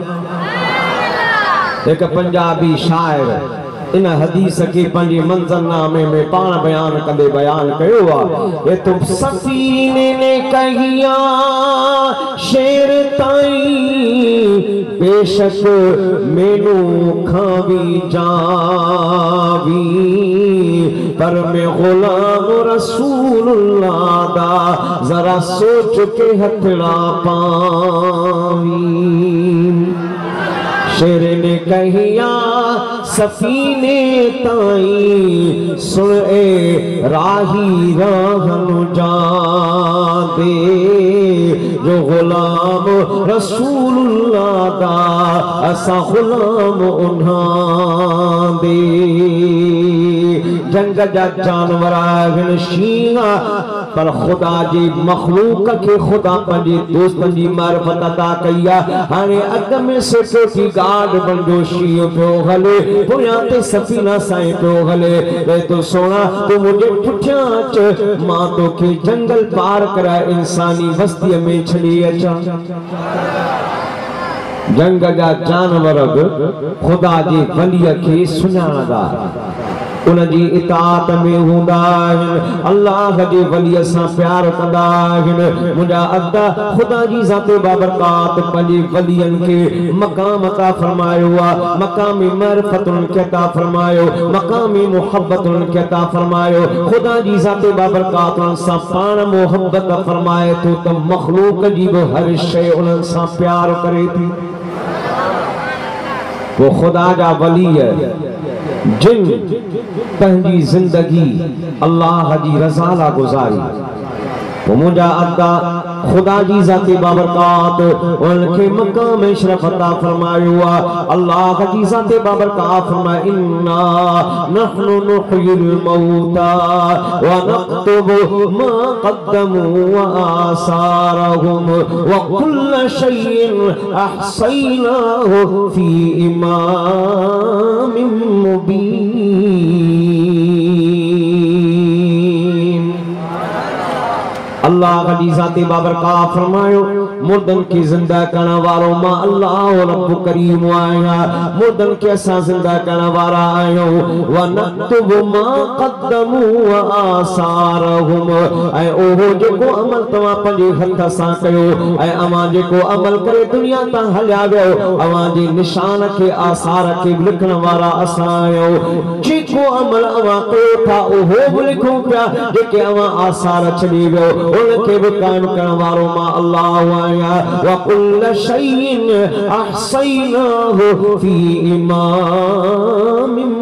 एक पंजाबी शायर इन हदीस के पंहिंजे मंज़रनामे में पाण बयान कंदे बयान कयो आहे ये तुम सफ़ीने ने कहिया शेर ताईं बेशक मेनू खावी जावी पर मैं ग़ुलाम रसूलुल्लाह दा जरा सोच के हथड़ा पावी शेर ने कहिया सफ़ीने ताईं सुन ए राही राहनु जा दे जो गुलाम रसूलुल्लाह दा असा गुलाम उन्हां दे जंग जा जानवर आहिन शींगा पर खुदा जी मखलूक के खुदा पंजी दोस्तन जी मार्फत अता कया हाने अग में सिक्योरिटी गार्ड बंदो शीं पियो हले पुया ते सफीना साईं पियो हले वे तो सोना तू मुझे पुठिया च मां तो के जंगल पार करा इंसानी बस्ती में छड़ी अचा जंग जा जानवर खुदा जी वली के सुञाणदा उन जी इताअत में हूंदा अल्लाह जी वली सां प्यार कंदा मुझा अदा खुदा जी ज़ाते बाबरकात पंहिंजे वलियन के मकाम अता फरमायो मकामी मारिफत उनके अता फरमायो मकामी मोहब्बत उनके अता फरमायो खुदा जी ज़ाते बाबरकात उन सां पाण मोहब्बत फरमाए तो त मखलूक जी भी हर शय उन सां प्यार करे थी वो खुदा जा वली है जिन पंहिंजी जिंदगी अल्लाह जी रज़ा ला गुज़ारी तो मुझा अदा खुदा जी ज़ाती बाबरकात उनके मकाम शरफ अता फरमायो अल्लाह जी ज़ाती बाबरकात फरमाए इन्ना नहनु नुहयिल मौता व नक्तुबु मा क़द्दमू व आसारहुम व कुल्ल शैइन अहसैनाहु फी इमामिन मुबीन अल्लाह की ज़ाती बाबरकात फरमायो मुर्दन की जिंदा करने वालों मां अल्लाह रब्बु करीम आया मुर्दन के असा जिंदा करने वाला आयो व नक्तुबु मा क़द्दमू व आसारहुम ऐ ओहो जेको अमल तवा पंजे हथ सां कयो ऐ अमा जेको अमल करे दुनिया ता हलिया वियो अवा जे निशान के आसार के लिखण वाला असा आयो जेको अमल अवा कयो था ओहो लिखो पिया जेके अवा आसार छड़ी वियो उनके भी कायम करने वालों मां अल्लाह आया व कुल्ल शैइन अहसैनाहु फी इमामिन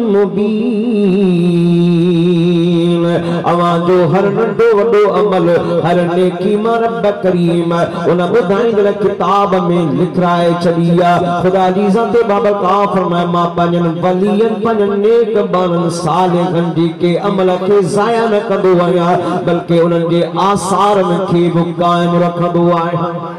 मुबीन अवा जो हर नंढो वडो अमल हर नेकी मां रब करीम उन बुधाइंदड़ किताब में लिखराए छड़िया खुदा जी ज़ाते बाबरकात फरमाए मां पंजन वलियन पंजन नेक बानन सालिहन जी के अमल के ज़ाया न कंदो आया बल्कि उनन जे आसार में खे भी कायम रखंदो आहे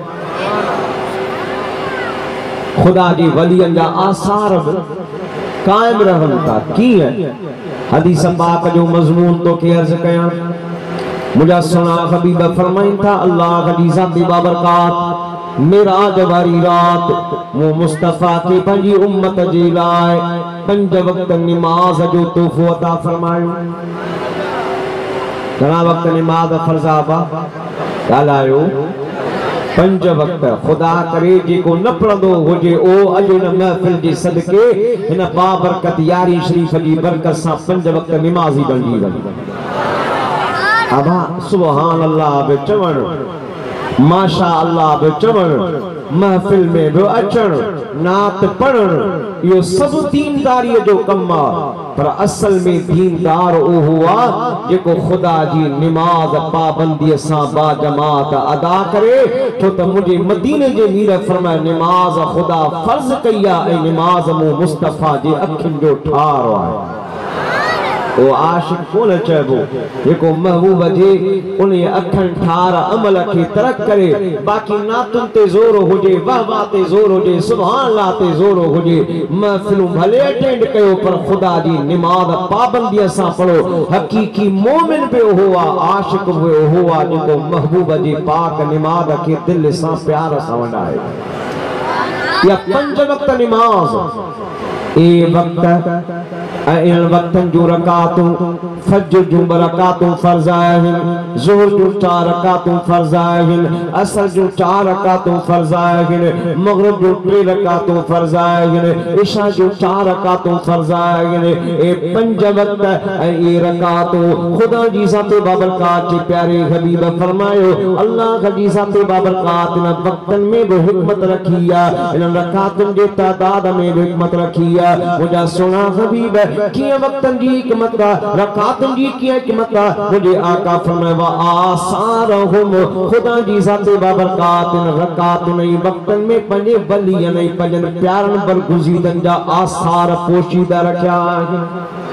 खुदा जी वलियन जा आसार कायम रहन था कीअं हदीस पाक जो मज़मून तो के अर्ज कया मुझा सुना हबीब फरमाइन था अल्लाह जी ज़ाती बाबरकात मेराज वारी रात वो मुस्तफा की पंजी उम्मत जी लाए पंज वक्त नमाज जो तोहफो अता फरमायो घणा वक्त नमाज फर्ज़ा बा ॻाल्हायो पंज वक्त खुदा करे जेको न पढ़ंदो हुजे ओ अॼु न महफ़िल जे सदके हिन बाबरकत यारी शरीफ जी बरकत सां पंज वक्त नमाज़ी बणजी वञे अबा सुभान अल्लाह बि चवण माशा अल्लाह बि चवण महफिल में बि अचण नात पढ़ण यो सब दीनदारी जो कम पर असल में दीनदार ओ हुआ जेको खुदा जी नमाज पाबंदी सां बा जमात अदा करे तो त मुझे मदीने जे मीर फरमाए नमाज खुदा फर्ज कया ए नमाज मु मुस्तफा जे अखिन जो ठार आहे ओ आशिक कोन चइबो जेको महबूब जे उन अखन ठार अमल के तरक करे बाकी नातुन ते जोर हुजे वाह वाह ते जोर हुजे सुभान अल्लाह ते जोर हुजे महफिलूं भले अटेंड कयो पर खुदा जी नमाज पाबंदी सां पढ़ो हकीकी मोमिन पे हुआ आशिक पे हुआ जेको महबूब जी पाक नमाज के दिल सां प्यार सां वंडाए या पंज वक्त नमाज ए वक्त इन वक्तन जो रकातों फजर जो रकातों फर्ज आहिन ज़ोहर जो चार रकातों फर्ज आहिन असर जो चार रकातों फर्ज आहिन मगरिब जो टे रकातों फर्ज आहिन इशा जो चार रकातों फर्ज आहिन ए पंज वक्त ए रकातों खुदा जी ज़ाते बाबरकात के प्यारे हबीब फरमायो अल्लाह जी ज़ाते बाबरकात इन वक्तन में भी हिकमत रखी है इन रकातन के तादाद में भी हिकमत रखी है मुझा सुना हबीब कीअं वक्तन जी हिकमत आहे, रकातुनि जी कीअं हिकमत आहे। मुंहिंजे आका फरमाए वा आसारहुम, ख़ुदा जी ज़ाते बाबरकात रकातुनि ऐं वक्तनि में पंहिंजे वलियनि ऐं पंहिंजनि प्यारनि बरगुज़ीदनि जा आसार पोशीदा रखिया आहिनि।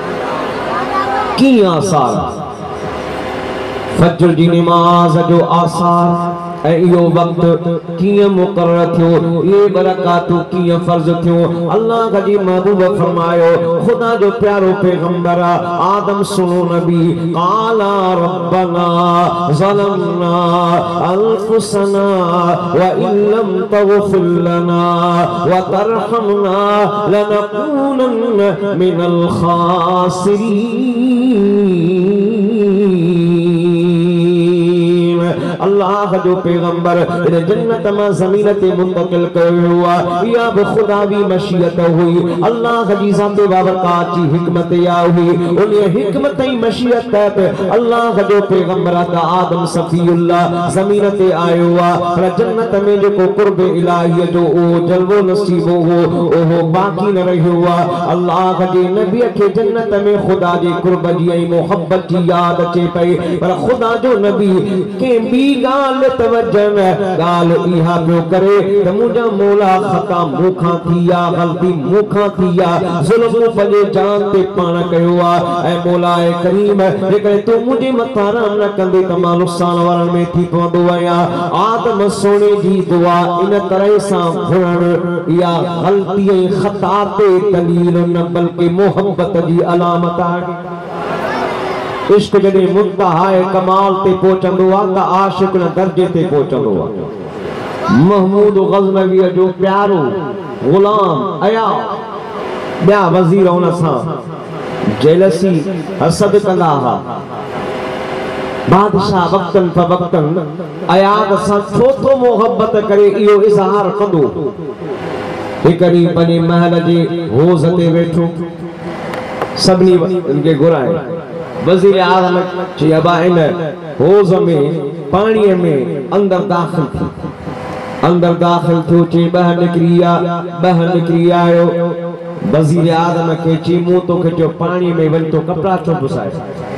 कीअं आसार? फज्र जी नमाज़ जो आसार ऐं इहो वक़्तु कीअं मुक़ररु थियो, ये बरकातूं कीअं फ़र्ज़ थियूं। अल्लाह जी महबूब फरमायो, ख़ुदा जो प्यारो पैगंबर आदम सुनो नबी, क़ाला रब्बना ज़लमना अनफुसना व इल्लम तग़फिर लना व तरहमना लनकूनन्न मिनल ख़ासिरीन। अल्लाह जो पैगंबर इन जन्नत में ज़मीन ते मुंतकिल कयो हुआ, या बि खुदावी मशीयत हुई। अल्लाह जी ज़ाते बाबरकात जी हिकमत या हुई, उन हिकमत ऐं मशीयत तहत अल्लाह जो पैगंबर आदम सफ़ीउल्लाह ज़मीन ते आयो हुआ। पर जन्नत में जेको कुर्ब इलाही जो ओ जलवो नसीब हो ओहो बाक़ी न रहियो हुआ। अल्लाह जे नबी के जन्नत में खुदा जे कुर्ब जी ऐं मोहब्बत जी याद अचे पई, पर खुदा जो नबी के बी गाल तवज्जन गाल इहा पियो करे त मुंहिंजा मौला ख़ता मूंखां थी या ग़लती मूंखां थी या ज़ुल्म पंहिंजे जान ते पाण कयो आहे। ऐं मौला करीम जेकॾहिं तूं मुंहिंजे मथां रहम न कंदे त मां नुक़सान वारनि में थी पवंदो आहियां। आदम सोने जी दुआ इन तरह सां घुरणु इहा ग़लती ऐं ख़ता ते दलील न बल्कि मोहब्बत जी अलामत आहे। इश्क जॾहिं मुंतहाए कमाल ते पहुचंदो आहे त आशिक न दर्जे ते पहुचंदो आहे। महमूद गज़नवी जो प्यारो गुलाम अया ॿिया वज़ीर हुन सां जेलसी हसद कंदा हुआ। बादशाह वक्तन फ़वक्तन अयाद सां छो थो मोहब्बत करे इहो इज़हार कंदो। हिकड़ी पंहिंजे महल जे होज़ ते वेठो, सभिनी उनखे घुराए। वज़ीर आज़म चई अबा इन होज़ में पाणीअ में अंदर दाख़िल थी, अंदर दाख़िल थियो। चई ॿाहिरि निकिरी आ, ॿाहिरि निकिरी आयो। वज़ीर आज़म खे चई मूं तोखे चयो पाणीअ में वञ तो कपिड़ा छो पुसाए।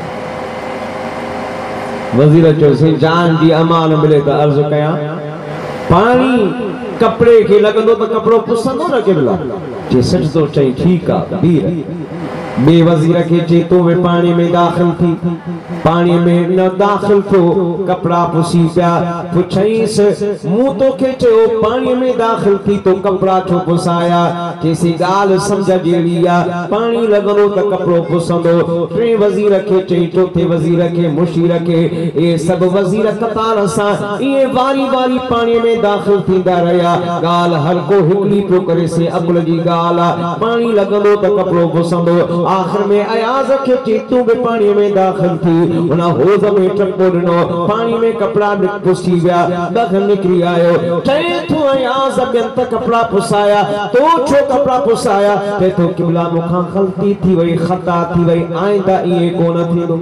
वज़ीर चयोसि जान जी अमान मिले त अर्ज़ु कयां, पाणी कपिड़े खे लॻंदो त कपिड़ो पुसंदो न केमहिल। चई सच थो चई, ठीकु आहे बीर। बे वज़ीर के चई तो वे पानी में दाखिल थी, पानी में न दाखिल थियो, कपड़ा पुसी पिया। पुछईस मूं तोखे चयो पानी में दाखिल थी तो कपड़ा छो पुसाया। चईसी ॻाल्हि सम्झ जहिड़ी आहे, पाणी लॻंदो त कपिड़ो पुसंदो। टे वज़ीर खे चई, चौथे वज़ीर खे, मुशीर खे, इहे सभु वज़ीर कतार सां इहे वारी वारी पाणी में दाखिल थींदा रहिया। ॻाल्हि हर को हिकिड़ी पियो करे से अकुल जी ॻाल्हि आहे, पाणी लॻंदो त कपिड़ो पुसंदो। आखिर में अयाज़ के चीतू के पानी में दाखिल थी, उन होज़ में टपो ॾिनो, पानी में कपड़ा पुसी विया, ॿ निकिरी आयो। चए थो अयाज़ ॿियनि त कपड़ा पुसाया, तो छो कपड़ा पुसाया। चए थो क़िबला मूंखां ग़लती थी वई, ख़ता थी वई, आइंदा इहे कोन थींदो।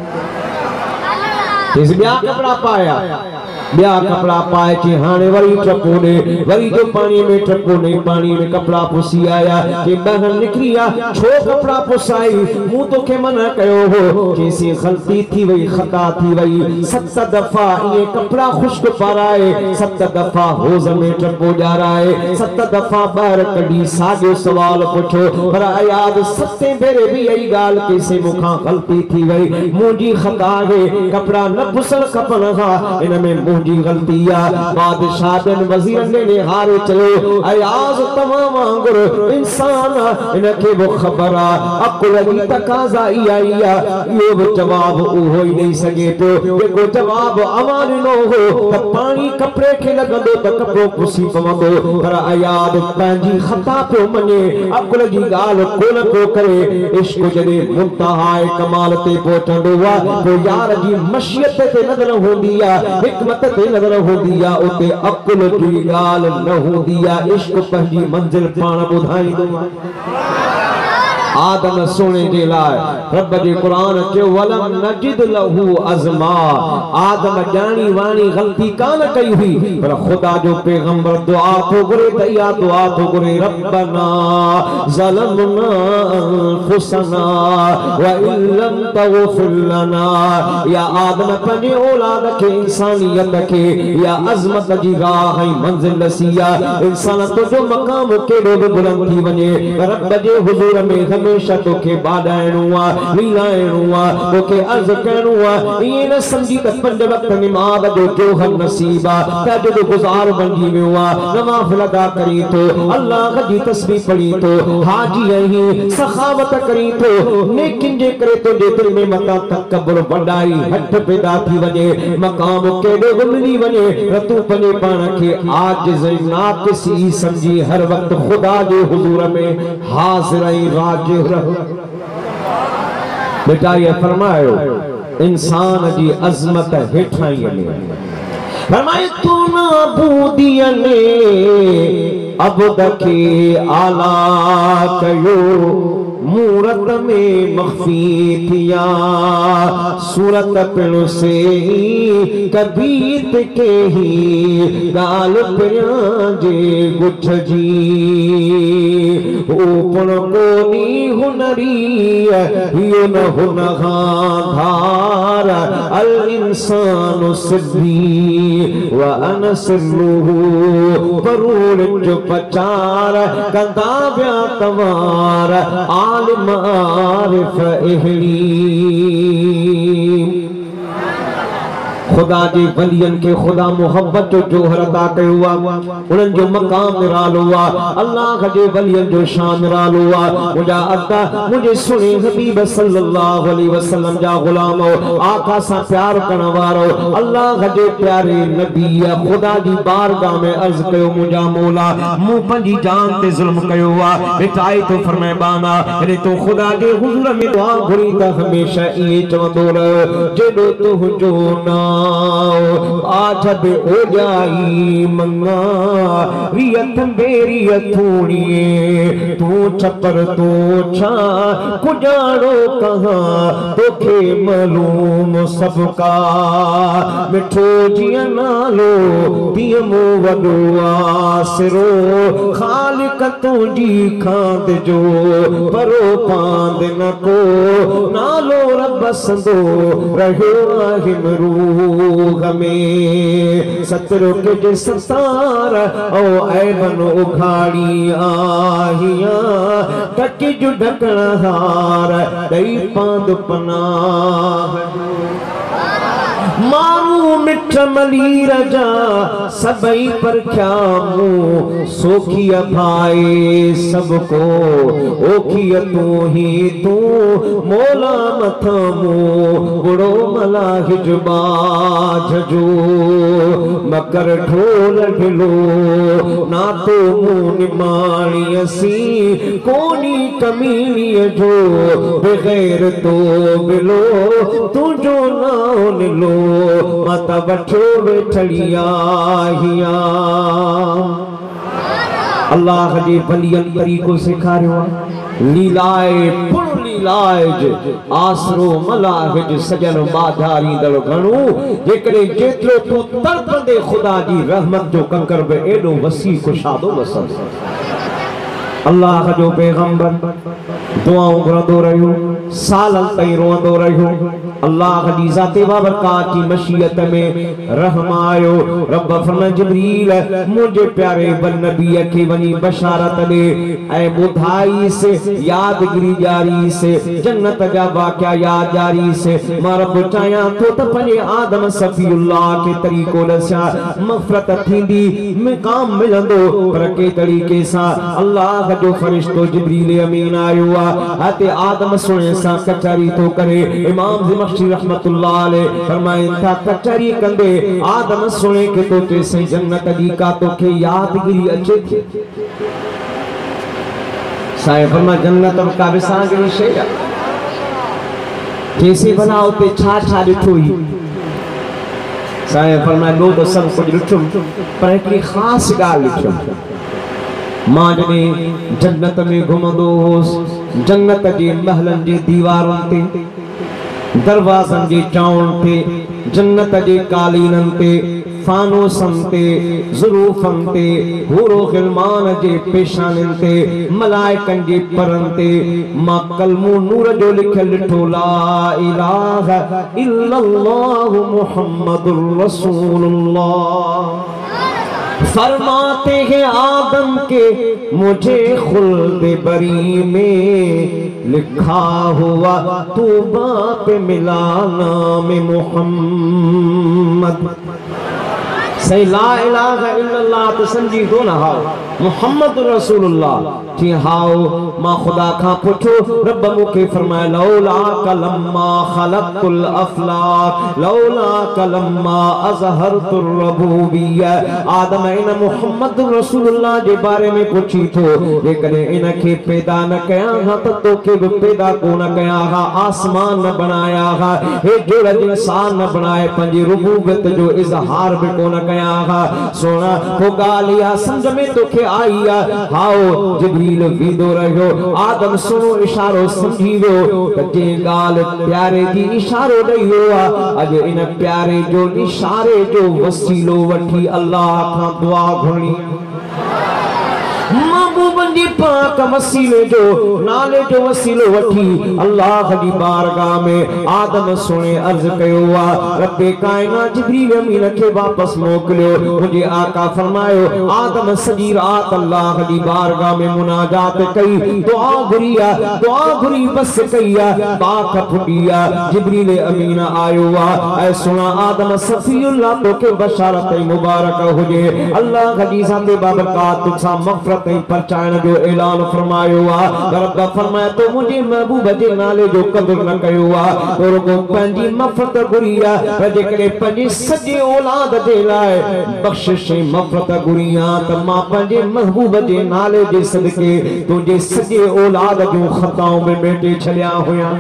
ॿिया कपड़ा पाया, ॿिया कपड़ा पाए चई हाणे वरी टपो ॾे, वरी जो पानी में टपो ॾे, पानी में कपड़ा पुसी आया। चई ॿाहिरि निकिरी आ, छो कपड़ा पुसाई, मूं तोखे मना कयो हो। चईसी ग़लती थी वई, ख़ता थी वई। सत दफ़ा इहे कपड़ा ख़ुश्क पाराए, सत दफ़ा होज़ में टपो ॼाराए, सत दफ़ा ॿाहिरि कढी साॻियो सुवाल पुछो। पर अयाद सते भेरे बि इहा ॻाल्हि कईसीं, मूंखां ग़लती थी वई, मुंहिंजी ख़ता आहे, कपड़ा न पुसण खपनि हा, इन में मुंहिंजी ग़लती आहे। बादशाह ॿियनि वज़ीरनि ने हारे चयो अयाज़ तव्हां वांगुरु इंसान इनखे बि ख़बर आहे, अकुल जी तक़ाज़ा इहा ई आहे। इहो बि जवाबु उहो ई ॾेई सघे पियो जेको जवाबु अवां ॾिनो हो त पाणी कपिड़े खे लॻंदो त कपिड़ो पुसी पवंदो। पर अयाद पंहिंजी ख़ता पियो मञे, अकुल जी ॻाल्हि कोन पियो करे। इश्क जॾहिं मुंतहाए कमाल ते पहुचंदो आहे, पोइ यार जी मशियत ते नज़र हूंदी आहे, हिकमत ते नज़र हूंदी आहे, उते अकुल जी ॻाल्हि न हूंदी आहे। इश्क पंहिंजी मंज़िल पाण ॿुधाईंदो आहे। आदम सोने जे लाए रब जे कुरान के वलम नजिद लहू अज़मा आदम जानी वाणी गलती कान कई हुई पर खुदा जो पैगंबर दुआ तो करे तया दुआ तो करे रब्बना ज़लमना अनफुसना व इल्लम तग़फिर लना या आदम पंहिंजे औलाद के इंसानियत के या अज़मत जी राह मंजिल नसिया इंसान तो जो मकाम केड़ो भी बुलंद थी वने रब जे हुजूर में हमेशा तो के बाडाइणो आ लीलाइणो आ तो के अर्ज करणो आ ये न समझी त पंज वक्त नमाज जो जो हर नसीबा त जो गुजार बंदी में हुआ नवाफिल अदा करी तो अल्लाह जी तस्बीह पढ़ी तो हाजी ही सखावत करी तो नेकिन जे करे तो जे दिल में मता तकब्बुर बढ़ाई हट पैदा थी वने मकाम केड़ो मिली वने रतू पने पाण के आजिज़ नाक़िसी समझी हर वक्त खुदा जे हुजूर में हाज़िर ऐं राज़िर बेटा ये फरमायो इंसान जी अज़मत हेठाई में फरमाए तू नाबूदिया ने अबद के आला कयो मूरत में मख्फी थिया सूरत पिणु से कबीत के ही गाल पिया जे गुठ जी ओपन कोनी हुनरी यो न हुन धार अल इंसान सिद्धि व अन सिर्रुहु परूल जो पचार कंदा ब्या तवार आलिम आरिफ अहली खुदा जी वलियन के खुदा मोहब्बत जो जोहर अता कयो हुआ उनन जो मकाम निरालो हुआ अल्लाह जे वलियन जो शान निरालो हुआ मुझा अता मुझे सुने हबीब सल्लल्लाहु अलैहि वसल्लम जा गुलाम आका सा प्यार करण वारो अल्लाह जे प्यारे नबी खुदा जी बारगाह में अर्ज कयो मुझा मौला मु पंजी जान ते जुल्म कयो हुआ बेटाई तो फरमाए बाना रे तो खुदा जे हुजूर में दुआ घुरी त हमेशा ये चवंदो रहो जेडो तू जो ना आज बे ओ जाई मंगा रियत बेरियत थोड़िए तू छपर तो छा कुजाड़ो कहाँ तोखे मालूम सबका मिठो जिया नालो दियमो वडो आसरो खालिक तुझी खांद जो परो पांद न को नालो रब संदो रहो राहिम रू हमें सतरो के जे सतार ओ ऐबन उघाड़ी आहिया तकी जो ढकण हार दई पांद पनाह मारू मिठ मलीर जा सबई पर ख्यामू सोखिया भाई सबको ओखिया तू ही तू मौला मथमू गुड़ो मला हिजबा झजो मकर ढोल ढिलो ना तो मुंह निमाणी असी कोनी कमीनी जो बगैर तो बिलो तू जो ना लो माता बठो बैठड़िया हिया अल्लाह जी वलियन तरीको सिखारियो लीलाए पुर लीलाए आसरो मलाहिज सजन बाधारी दल घणो जेकरे जेतरो तू तड़पंदे खुदा जी रहमत जो कंकर बे एडो वसी कुशादो वसल अल्लाह जो पैगंबर दुआओं घुरंदो रहियो सालन ताईं रोंदो रहियो अल्लाह जी ज़ाते बाबरकात की मशीयत में रहम आयो रब फरमाए जिब्रील मुझे प्यारे बन नबी के वनी बशारत दे ऐ बुधाई से यादगिरी जारी से जन्नत जा वाक़या याद जारी से मां रब चाया तो त पने आदम सफीउल्लाह के तरीको दसा मग़फ़िरत थींदी मकाम मिलंदो पर के तरीके सा अल्लाह जो फरिश्तो जिब्रील अमीन आयो आ ते आदम सोने सा कचहरी तो करे इमाम ज़मख़शरी रहमतुल्लाह अलैह फरमाए था कचहरी कंदे आदम सोने के तो ते से जन्नत दी का तो के यादगिरी अचे थी साए फरमा जन्नत का विसांगी शे जैसे बनाओ ते छा छा दिठोई साए फरमाए लो तो सब कुछ दिठुम पर एक खास गाल दिठुम मां जने जन्नत में घुमंदो होस जन्नत जी महलन जी दीवारुन ते दरवाजन जी चाउन ते जन्नत जी कालीनन ते फानूसन ते ज़ुरूफन ते हूरो गिलमान जे पेशानिन ते मलाइकन जी परन ते मां कलमो नूर जो लिखल ॾिठो ला इलाहा इल्लल्लाह मुहम्मदुर रसूलुल्लाह। फरमाते हैं आदम के मुझे खुल्द बरी में लिखा हुआ तूबा पे मिला नाम मुहम्मद। सही ला इलाहा इल्लल्लाह तो समझी दो ना हाओ मुहम्मद रसूलुल्लाह जी हाओ मां खुदा खां पुछो रब मुखे फरमाए लौला कलम्मा खलक़तुल अफलाक लौला कलम्मा अज़हरतुर रबूबिय्या। आदम इन मुहम्मद रसूलुल्लाह जे बारे में पुछी थो जेकॾहिं इन खे पैदा न कया हा त तोखे बि पैदा कोन कया हा आसमान न बनाया हा हे जोड़ इंसान न बनाए पंहिंजी रुबूबियत जो इज़हार बि कोन कया हा। सोना को ॻाल्हि इहा सम्झ में तोखे आई आहे हाओ जिब्रील वींदो रहियो आदम सुनो इशारो समझी वियो त जे ॻाल्हि प्यारे जी इशारो ॾेई वियो आहे अॼु इन प्यारे जो इशारे जो वसीलो वठी अल्लाह खां दुआ घुरणी महबूबन जी पाक वसीले जो नाले जो वसीलो वठी अल्लाह जी बारगाह में आदम सुने अर्ज कयो आ रब्बे कायनात जिब्रील अमीन के वापस मोकलियो मुझे आका फरमायो आदम सजी रात अल्लाह जी बारगाह में मुनाजात कई दुआ घुरिया दुआ घुरी बस कईया पाक फुटिया जिब्रील अमीन आयो आ ऐ सुना आदम सफीउल्लाह तो के बशारत मुबारक हुजे अल्लाह जी ज़ात बाबरकात तुसा मग़फ़िरत परचाइण जो ऐलान फरमायो आ रब फरमाया तो मुझे महबूब जे नाले जो कदर न कयो आ तो रुगो पंहिंजी मग़फ़िरत घुरी आ जेकॾहिं पंहिंजी सॼे औलाद जे लाइ बख़्शिश मग़फ़िरत घुरी आ त मां पंहिंजे महबूब जे नाले जे सदके तुंहिंजे सॼे औलाद जूं ख़ताऊं में मेटे छॾिया हुया।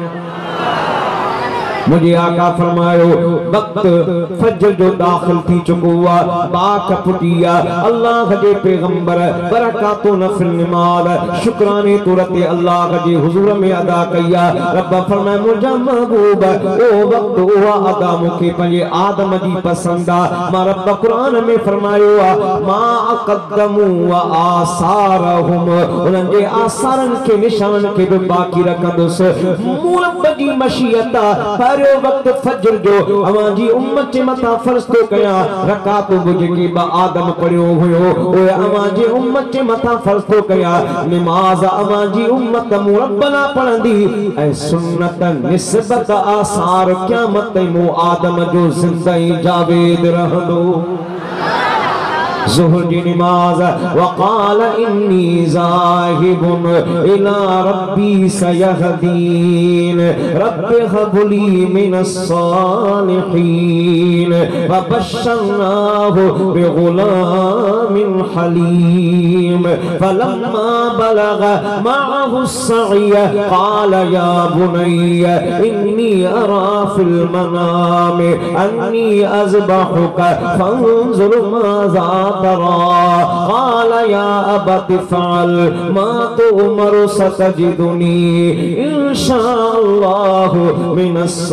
मुझे आका फरमायो वक्त फजर जो दाखिल थी चुको हुआ बाक फुटिया अल्लाह जे पैगंबर बरकातो नफिल नमाज शुक्राने तुरत अल्लाह जे हुजूर में अदा किया रब फरमाए मुझा महबूब ओ वक्त ओ अदा मुखे पंजे आदम जी पसंद आ मां रब कुरान में फरमायो आ मा अक़दमु व आसारहुम उनन जे आसारन के निशान के भी बाकी रखंदुस मूल जी मशीयत पर वक्त फजर जो अवांजी उम्मत जे मथा फर्ज तो कया रकात बुझ के बा आदम पढ़ियो हुयो ओ अवांजी उम्मत जे मथा फर्ज तो कया नमाज अवांजी उम्मत मुरब्बना पढ़ंदी ऐ सुन्नत निस्बत आसार क़यामत मो आदम जो जिंदगी जावेद रहंदो। ज़ुहर की नमाज वक़ाल इन्नी ज़ाहिबुन इला रब्बी सयहदीन रब्बि हबली मिनस सालिहीन वबश्शरनाहु बिग़ुलामिन हलीम फलम्मा बलग मअहु अस्सअय क़ाल या बुनय्य इन्नी अरा फिल मनाम अन्नी अज़बहुका फंज़ुर माज़ा قال يا أبت افعل ما تؤمر ستجدني إن شاء الله من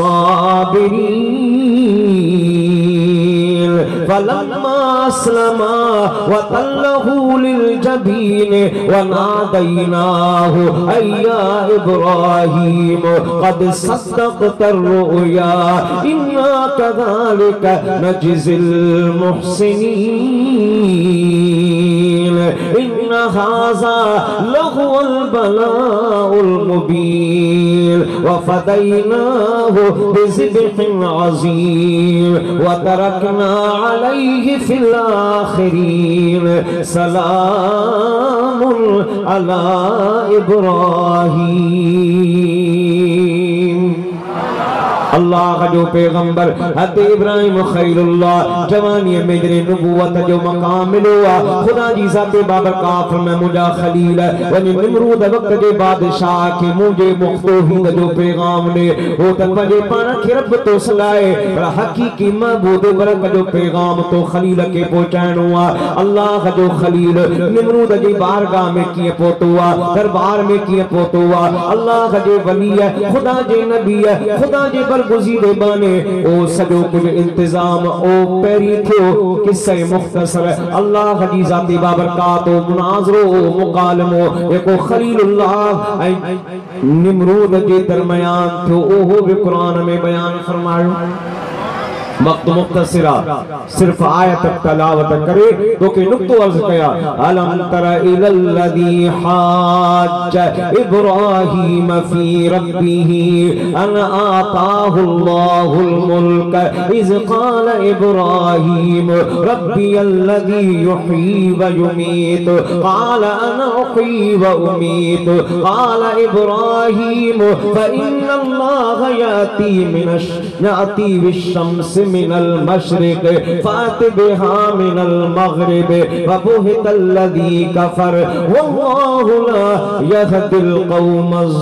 الصابرين فلما أسلما وتله للجبين وناديناه أي يا إبراهيم قد صدقت الرؤيا إنا كذلك نجزي المحسنين إن هذا لهو البلاء المبين وفديناه بذبح عظيم وتركنا عليه في الآخرين سلام على إبراهيم अल्लाह जो पैगंबर हज़रत इब्राहिम खलीलुल्लाह जवानी में जरे नबूवत जो मकाम मिलो खुदा जी ज़ाते बाबरकात में मुझा खलील वने निमरूद वक्त जे बादशाह के मुझे मुख्तोहीद जो पैगाम ने वो त पंहिंजे पाण खे रब तो सलाए पर हकीकी महबूब बरक जो पैगाम तो खलील के पहुंचाइणो आहे। अल्लाह जो खलील निमरूद जी बारगाह में कीअं पहुतो आहे, दरबार में कीअं पहुतो आहे। अल्लाह जे वली खुदा जे नबी खुदा जे बरगुज़ीदे बाने ओ सॼो कुझु इंतजाम ओ पहिरीं थियो किस्से मुख्तसर अल्लाह जी ज़ाती बाबरकात मुनाज़रो मुकालमो एको खलीलुल्लाह ऐं निमरूद जे दरमियान थियो ओहो भी कुरान में बयान फरमायो। वक्त मुख्तसरा सिर्फ आयत तलावत करे तो के नुक्तो अर्ज कया अलम तरा इलल्लज़ी हाज इब्राहीम फी रब्बिही अन आताहुल्लाहुल मुल्क इज़ क़ाल इब्राहीम रब्बियल्लज़ी युह्यी व युमीत क़ाल अना उह्यी व उमीत क़ाल इब्राहीम फ़इन्नल्लाह याती मिनश याती बिश्शम्स मिनल मशरिक फात बिहा मिनल मगरिब वबुहितल्लज़ी कफर वल्लाहु ला यहदिल कौमज़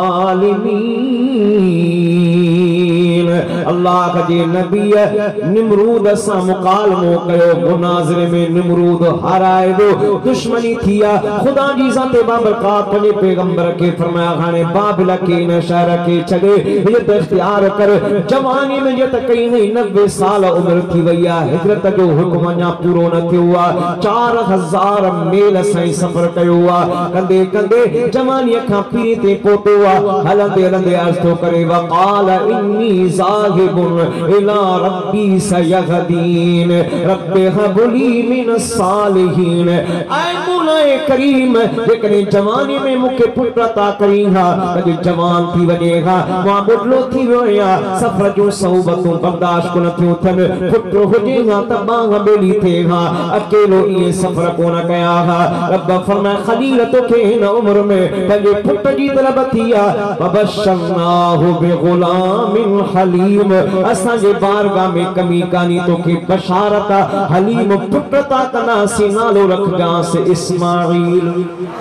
ज़ालिमीन। अल्लाह जे नबी निमरूद सा मुकालमो कयो मुनाज़रे में निमरूद हराए दो दुश्मनी थिया खुदा जी ज़ाते बाबरकात पंहिंजे पैगंबर के फरमाया हाणे बाबिल के इन शहर के छॾे हिजरत इख्तियार कर जवानी में जे त कई नहीं नब्बे साल उम्र थी वई आहे हिजरत जो हुक्म अञा पूरो न थियो आहे चार हज़ार मेल साईं सफ़र कयो आहे कंदे कंदे जवानीअ खां पीरी ते पहुतो आहे हलंदे हलंदे अर्ज़ थो करे वक़ाल इन्नी ज़ाहिबुन इला रब्बी सयहदीन रब्बि हबली मिनस सालिहीन। ऐ मौलाए करीम जेकॾहिं जवानी में मूंखे पुट अता करी हा अॼु जवान थी वञे हा मां बुढलो थी वियो आहियां सफ़र जूं सहुबतूं बर्दाश्त कोन थियूं थियनि पुट हुजे हा त बांग ॿेड़ी थिए हा अकेलो इहे सफ़र कोन कया हा रब फरमाए खलील तोखे हिन उम्र में पंहिंजे पुट जी तलब थी आहे वबशरनाहु बिग़ुलामिन हलीम असांजे बारगाह में कमी कानी तोखे बशारत हलीम पुट ता कंदासीं नालो रखजांसि इस्माईल।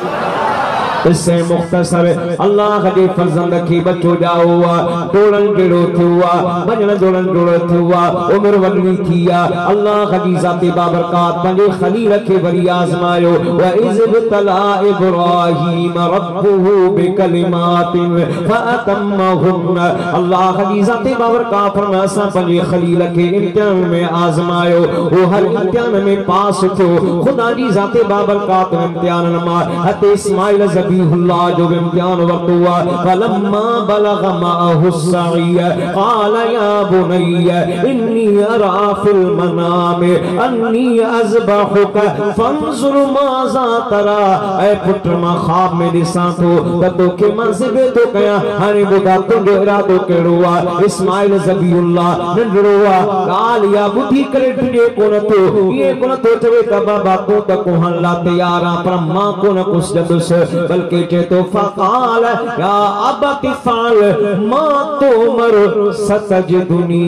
इससे मुख्तसर अल्लाह जे फर्जंद के बच्चो जाओ डोलन जड़ो थिया वजन डोलन जोड़ो थिया उम्र वडवी थिया अल्लाह जी ज़ाते बाबरकात पंहिंजे खलील के वरी आज़मायो व इज़ तला इब्राहीम रब्बुहु बिकलिमातिन फअतम्महुन। अल्लाह जी ज़ाते बाबरकात फरमाया असां पंहिंजे खलील के इम्तिहान में आज़मायो वो हर इम्तिहान में पास थियो खुदा जी ज़ाते बाबरकात इम्तिहान मां हत इस्माईल अल्लाह जो इम्तिहान वक्त हुआ फलम्मा बलग माअहु सअय क़ाल या बुनय्य इन्नी अरा फिल मनाम अन्नी अज़बहुक फंजुर माज़ा तरा। ऐ पुट मां ख्वाब में ॾिसां थो त तोखे मां ज़िबे थो कयां हाणे ॿुधा तुंहिंजो इरादो कहिड़ो आहे। इस्माईल ज़बीहुल्लाह नंढड़ो आहे ॻाल्हि या ॿुधी करे ॾिजे कोन थो इएं कोन थो चवे त बाबा तूं त कुहण लाइ तयार आहे पर मां कोन कुझु बल्कि तो फ़क़ाल या अबति फ़अल मा तुमर सतजदुनी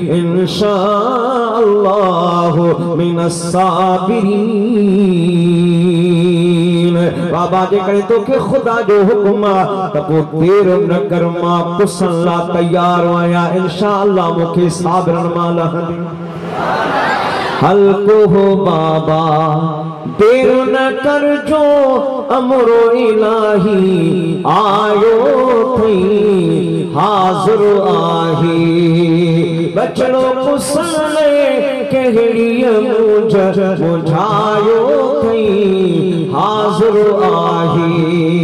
इंशाअल्लाह मिनस साबिरीन। बाबा जे करे तोखे खुदा जो हुक्म त पोइ देर न कर मां कुसन ला तयार आहियां इंशाअल्लाह मूंखे साबिरन मां लहंदी। हल्को हो बाबा देर न कर जो अमरो इलाही आयो थी हाज़िर आहे बचड़ो पुसने कहड़ीअ मुझ मुझायो थी हाज़िर आहे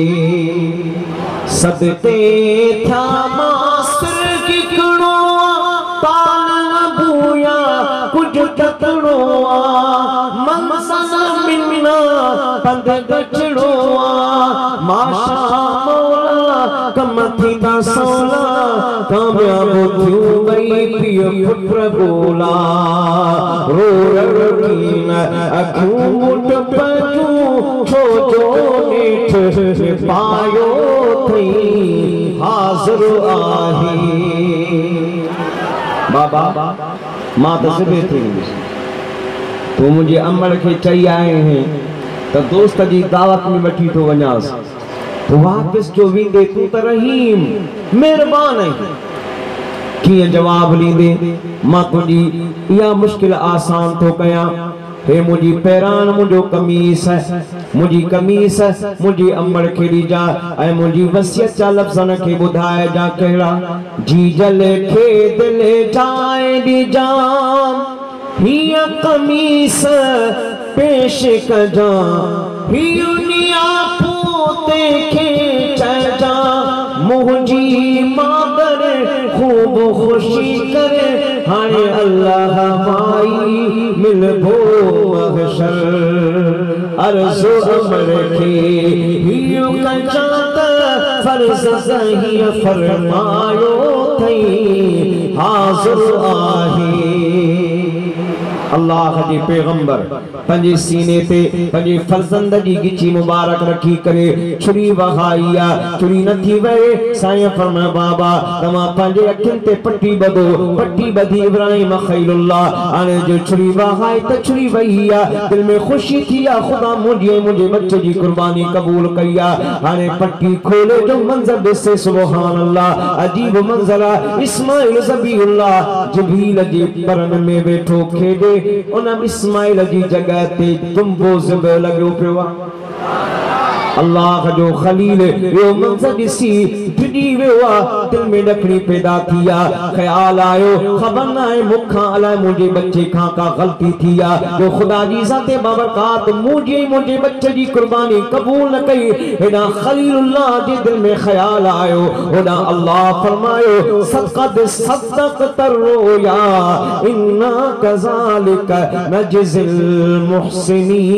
सदके था मास्टर किकड़ो ताल बूया कुछ तकड़ो मनसन मिन्ना पंद गचड़ो माशा मौला कम थी ता सोला कामयाब थियूं वई प्रिय पुत्र बोला रो रकीन अखियूं मुट पजूं छो जो नेठ पायो थी हाज़िर आहे। बाबा मां तो सिबे थी तू मुझे अमर के चई आए हैं तो दोस्त जी दावत में वठी तो वञास तो वापस जो वींदे तू तो रहीम मेहरबान है कि जवाब लींदे मां तुझी या मुश्किल आसान तो कया हे मुझी पैरान मुझो कमीस है मुझी कमीस है मुझी अमर के ॾिजा ऐं मुझी वसियत जा लफ़्ज़न के बुधाए जा कहिड़ा जी जले खे दिले ठाए ॾिजा हिया कमीस पेश कजा ही दुनिया पोते के चजा मुझी मादर खूब खुशी करे हाने अल्लाह माई मिलबो महशर अर्ज़ो अमर के हियो कचात फर्ज़ सही फरमायो थई हाज़िर आहे अल्लाह के पैगंबर पंजे सीने ते पंजे फर्जंद जी गिची मुबारक रखी करे छुरी वहाइया छुरी न थी वे साईं फरमाया बाबा तमा पंजे अखिन ते पट्टी बदो पट्टी बधी इब्राहिम खलीलुल्लाह आने जो छुरी वहाई त छुरी वहिया दिल में खुशी थी या खुदा मुझे मुझे बच्चे जी कुर्बानी कबूल करिया आने पट्टी खोले जो मंजर दिसे सुभान अल्लाह अजीब मंजरा इस्माइल ज़बीहुल्लाह जिब्रील जी परन में बैठो खेडे उन इस्माइल जी जगह ते तुम्बो ज़िब लॻो पियो आहे अल्लाह जो खलील यो मंज़र ॾिसी टिड़ी वियो आहे दिल में ॾकणी पैदा थी आहे ख़्याल आयो ख़बर न आहे मूंखां अलाए मुंहिंजे बच्चे खां का ग़लती थी आहे जो ख़ुदा जी ज़ाते बाबरकात मुंहिंजे मुंहिंजे बच्चे जी कुर्बानी क़बूल न कई हेॾा खलीलुल्लाह जे दिल में ख़्याल आयो होॾा अल्लाह फरमायो सक़द सद्दक़त रोया इन्ना कज़ालिका नजज़िल मुहसिनीन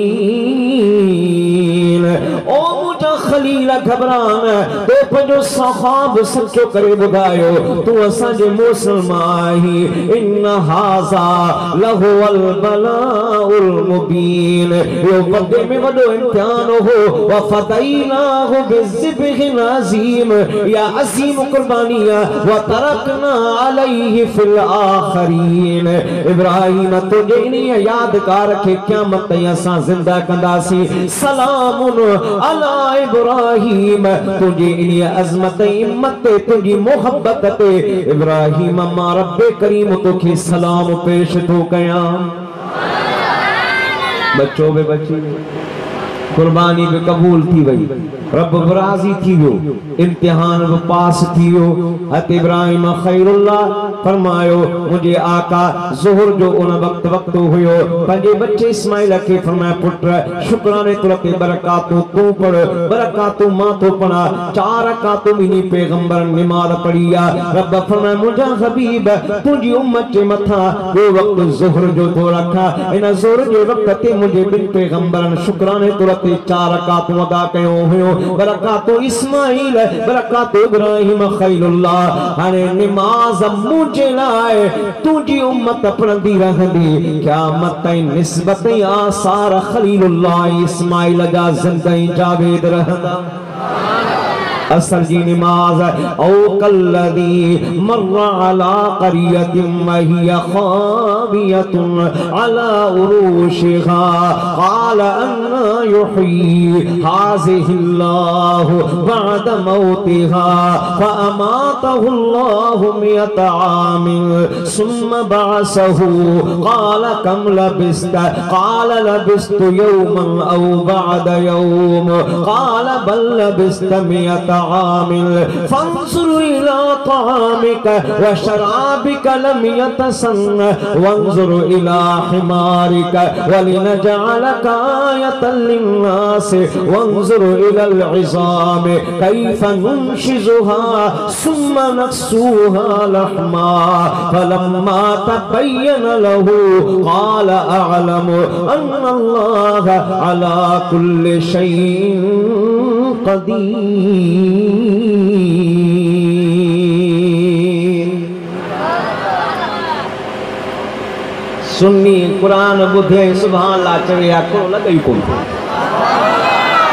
ओ मुझा खलील घबरान तो पंजो सहाब सचो करे बुधायो तू असांजे मुसलमाही इन हाज़ा लहुवल बलाउल मुबीन यो वॾे में वॾो इम्तिहान हो व फदैनाहु बिज़िब्हिन अज़ीम या अज़ीम कुर्बानिया व तरकना अलैहि फिल आखरीन इब्राहिम तुझे इन यादगार के क़यामत ताईं असां ज़िंदा कंदासीं सलामुन अला इब्राहिम तुझी इनी अज़मत हिम्मत तुझी मोहब्बत ते इब्राहिम मां रब्बे करीम तोखे सलाम पेश तो कया बच्चों बे बच्ची कुर्बानी भी कबूल थी वही रब राजी थी वो इम्तिहान भी पास थी वो हत इब्राहिम खैरुल्लाह फरमायो मुझे आका ज़ोहर जो उन वक्त वक्त हुयो पंजे बच्चे इस्माइल के फरमाया पुत्र शुक्राने तुरते बरकातों तू पढ़ बरकातों मां तो पढ़ा चार रकातों मिनी पैगंबर नमाज पढ़िया रब फरमाया मुझा हबीब तुझी उम्मत के मथा वो वक्त ज़ोहर जो तो रखा इन ज़ोहर के वक्त ते मुझे बिन पैगंबरन शुक्राने तुरते चार रकातों अदा कयो हुयो बरकातो इस्माइल बरकातो इब्राहिम खलीलुल्लाह हाने नमाज मुझे लाए तुझी उम्मत पढ़ंदी रहंदी क़यामत ताईं निस्बत आसार खलीलुल्लाह इस्माइल जा ज़िंदगी जावेद रहंदा असर जी नमाज औ कल्लदी मर्रा अला क़रियतिन वहिया खावियतुन अला उरूशिहा क़ाल अन्ना युहयी हाज़िहिल्लाहु बअद मौतिहा फ़अमातहुल्लाहु मियत आमिन सुम्मा बअसहु क़ाल कम लबिस्त क़ाल लबिस्तु यौमन औ बअद यौम क़ाल बल लबिस्त मियत आमिल फंजुर इला तामिक व शराबिक लम यतसन वंजुर इला हिमारिक वलिनजअलक आयतन लिन्नास वंजुर इला अलइज़ाम कैफ नुनशिजुहा सुम्मा नक्सूहा लहमा फलम्मा तबय्यन लहु क़ाल अअलमु अन्न अल्लाह अला कुल्लि शैइन क़दीर सुन्नी कुरान बुधे सुभान अल्लाह चढ़िया को लॻई कोन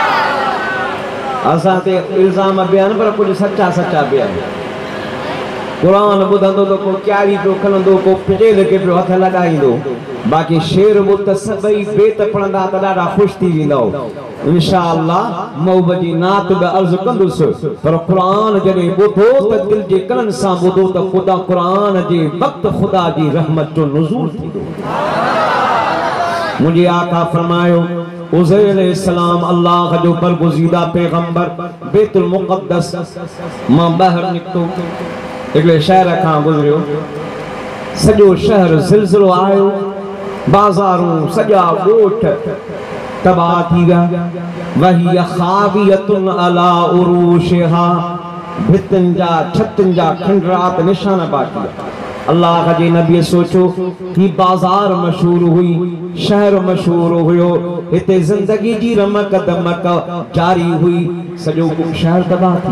असां ते इल्ज़ाम बयान पर कुछ सच्चा सच्चा बयान कुरान ॿुधंदो त को क्यारी पियो खणंदो, को पिटेल खे पियो हथ लॻाईंदो, बाक़ी शेर ॿुध सभई बेत पढ़ंदा त ॾाढा ख़ुशि थी वेंदव। इंशाअल्लाह मौब जी नात बि अर्ज़ु कंदुसि, पर क़ुरान जॾहिं ॿुधो त दिलि जे कननि सां ॿुधो त ख़ुदा क़ुरान जे वक़्तु ख़ुदा जी रहमत जो नुज़ूल थींदो। मुंहिंजे आका फरमायो उज़ैर अलैहिस्सलाम अल्लाह जो बरगुज़ीदा पैगंबर बैतुल मुक़द्दस मां ॿाहिरि निकितो, हिकिड़े शहर खां गुज़रियो, सॼो शहर ज़िलज़िलो आयो, बाज़ारूं सॼा ॻोठ तबाह थी विया। वही ख़ावियतुन अला उरूशिहा, भितनि जा छतनि जा खंडरात निशान बाक़ी। अल्लाह जे नबी सोचो ही बाज़ार मशहूर हुई, शहर मशहूर हुयो, हिते ज़िंदगी जी रमक दमक जारी हुई, सॼो शहर तबाह थी।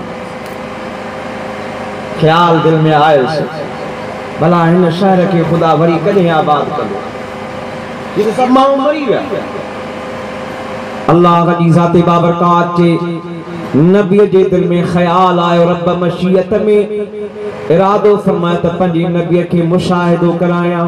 ख्याल दिल में आयुसि, भला हिन शहर के खुदा वरी कॾहिं आबाद कंदो, ये सब माण्हू मरी विया। अल्लाह जी ज़ाते बाबरकात जे नबी जे दिल में ख्याल आयो, रब मशीयत में इरादो फरमाया त पंहिंजे नबी खे मुशाहिदो कराया।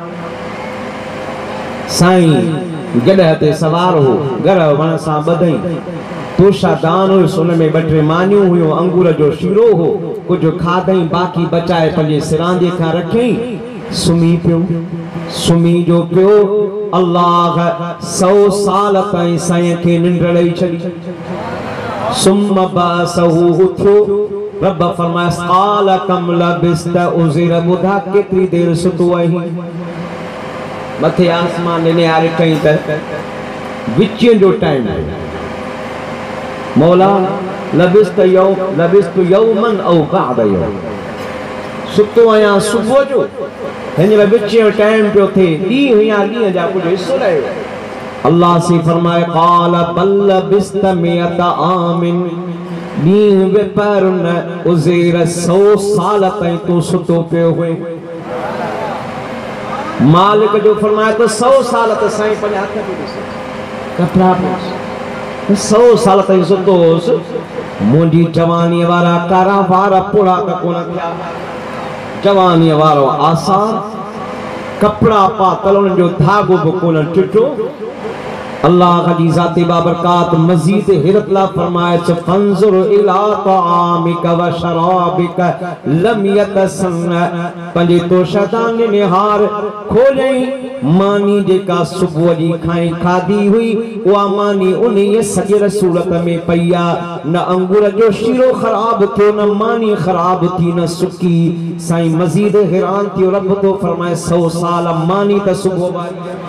साईं गॾह ते सवार हो, घर वण सां ॿधई, तोशा दान हुयुसि, उन में ॿ टे मानियूं हुयूं, अंगूर जो शीरो हो, कुछ खाधई, बाक़ी बचाए पंहिंजे सिरांदे खां रखई, सुम्ही पियो। सुम्ही जो पियो, अल्लाह सौ साल ताईं साईं खे निंड ॾेई छॾी। सुम्म बअसहु उथियो, रब फरमायस क़ाल कम लबिस्त उज़िर, ॿुधा केतिरी देर सुतो आहीं। मथे आसमान ॾिने आरे कई त विचीअ जो टाइम आहे। मौला लबिस्त यौम लबिस्त यौमन औ बअद यौम, सुतो आहियां सुबुह जो, हिन विच जो टाइम पियो थिए, ॾींहुं या ॾींहं जा कुझु हिसो रहियो। अल्लाह से फरमाए क़ाल बल लबिस्त मियत आमिन, ॾींहुं बि पर न उज़ेर सौ साल ताईं तूं सुतो पियो हुए। मालिक जो फरमाए त सौ साल त साईं पंहिंजे हथ में ॾिसो कपिड़ा पियो, सौ साल ताईं सुतो होसि। मुंहिंजी जवानीअ वारा कारा वार पोड़ा त कोन थिया, जवानीअ वारो आसार, कपड़ा पातल, उन्हनि जो धागो बि कोन टुटो। अल्लाह जी ज़ाते बाबरकात मज़ीद हिरतला फरमाए छ फंजुर इला तामिका व शराबिका लम यतसन, पंजे तो शैतान ने निहार खोलई, मानी जेका सुबुह जी खाई खादी हुई, उहा मानी उन्हीअ सॼे सूरत में पईया, न अंगूर जो शीरो ख़राब थियो, न मानी ख़राब थी, न सुकी। साईं मज़ीद हैरान थियो, रब तो फरमाए सौ साल मानी त सुबुह।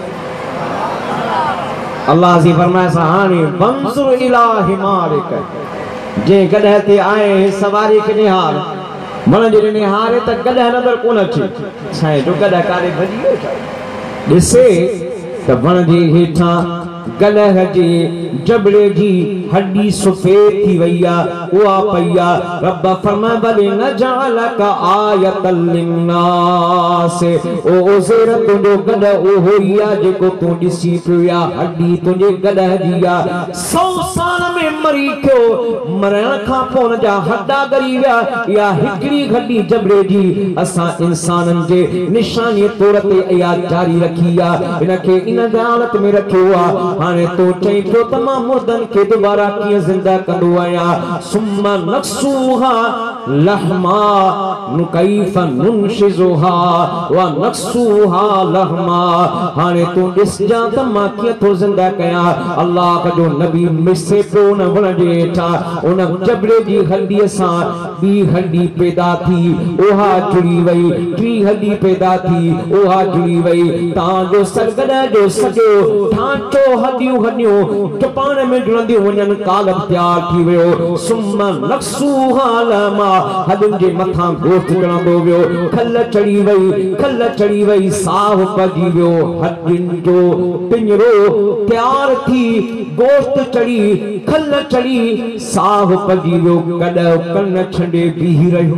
अल्लाह जी फरमाए सा हाने वंसुर इला हिमारिक, जे गॾह ते आए सवारी खे निहार, मन जे निहारे त गॾह नज़र कोन अचे, छाए जो गॾह कारे भॼी वियो छा, ॾिसे त वण जे हेठां गॾह जे जबड़े जी हड्डी सफ़ेद थी वई आहे, उहा पई आहे। रब फरमाए बले नजअलक आयतल लिन्नास, ओ उज़ैर तुंहिंजो गॾह उहो ई आहे जेको तूं ॾिसी पियो आहे, हड्डी तुंहिंजे गॾह जी आहे। सौ साल में मरी थियो, मरण खां पोइ हुन जा हड्डा ॻरी विया, या हिकिड़ी हड्डी जबड़े जी असां इंसाननि जे निशानी तौर ते इहा जारी रखी आहे, हिनखे इन हालत में रखियो आहे। हाणे तो चई पियो त मां मुर्दनि खे दोबारा कीअं ज़िंदा कंदो आहियां। सुम्मा नक्सूहा लहमा नुकैफ नुनशिजुहा व नक्सूहा लहमा, हाणे तूं ॾिसजां त मां कीअं थो ज़िंदा कयां। अल्लाह जो नबी मिसे पियो न वण जे हेठां, उन जबड़े जी हड्डीअ सां ॿी हड्डी पैदा थी, उहा जुड़ी वई, टी हड्डी पैदा थी, उहा जुड़ी वई। तव्हांजो सरगॾ जो सॼो ढांचो हड्डियूं हड्डियूं टपाने में जुड़ंदियूं वञनि, कालब तैयार थी वियो। सुम्मा नक्सूहा लहमा, हड्डियुनि जे मथां गोश्त चढ़ंदो वियो, खल चढ़ी वई, खल चढ़ी वई, साह पइजी वियो, हड्डियुनि जो पिंजरो तैयार थी, गोश्त चढ़ी, खल चढ़ी, साह पइजी वियो, कॾहिं कन छंडे बीही रहियो।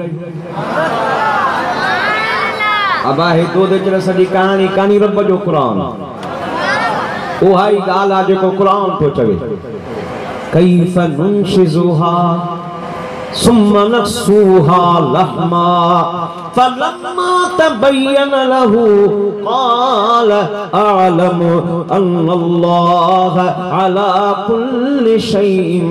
अब आहे दो दे चले सॼी कहानी कहानी रब जो क़ुरान, उहा ई ॻाल्हि आहे जेको क़ुरान थो चवे। कैफ़ नुनशिजुहा, सुम्मा नक्सूहा लहमा फलम्मा तबय्यन लहू क़ाल अअलमु अन्नल्लाह अला कुल्लि शैइन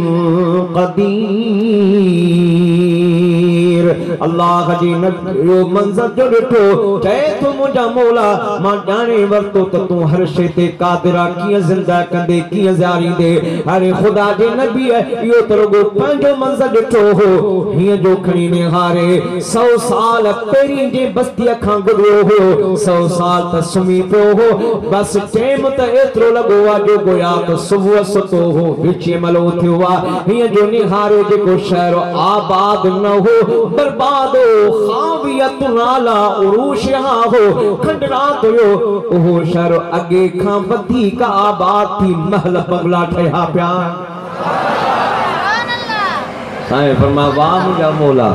क़दीर। अल्लाह जी नबी मंज़र जो ॾिठो चए तो मुंहिंजा मौला मां ॼाणे वरितो त तूं हर शइ ते क़ादिरा कीअं ज़िंदा कंदे कीअं ज़ारींदे। अरे ख़ुदा जे नबी इहो त रुॻो पंहिंजो मंज़र ॾिठो हो हीअं जो खणी निहारे सौ साल पहिरीं जे बस्तीअ खां गुज़रियो हो सौ साल त सुम्ही पियो हो बस टाइम त एतिरो लॻो आहे जो गोया त सुबुह सुतो हो विचीअ मलो थियो आहे हीअं जो निहारे जेको शहर आबाद न हो बर्बाद हो ख़ावियत नाला उरूशहा हो खंडरात हुयो उहो शहर अॻे खां वधीक आबाद थी महल बंगला ठहिया पिया। साईं फरमा वाह मुंहिंजा मौला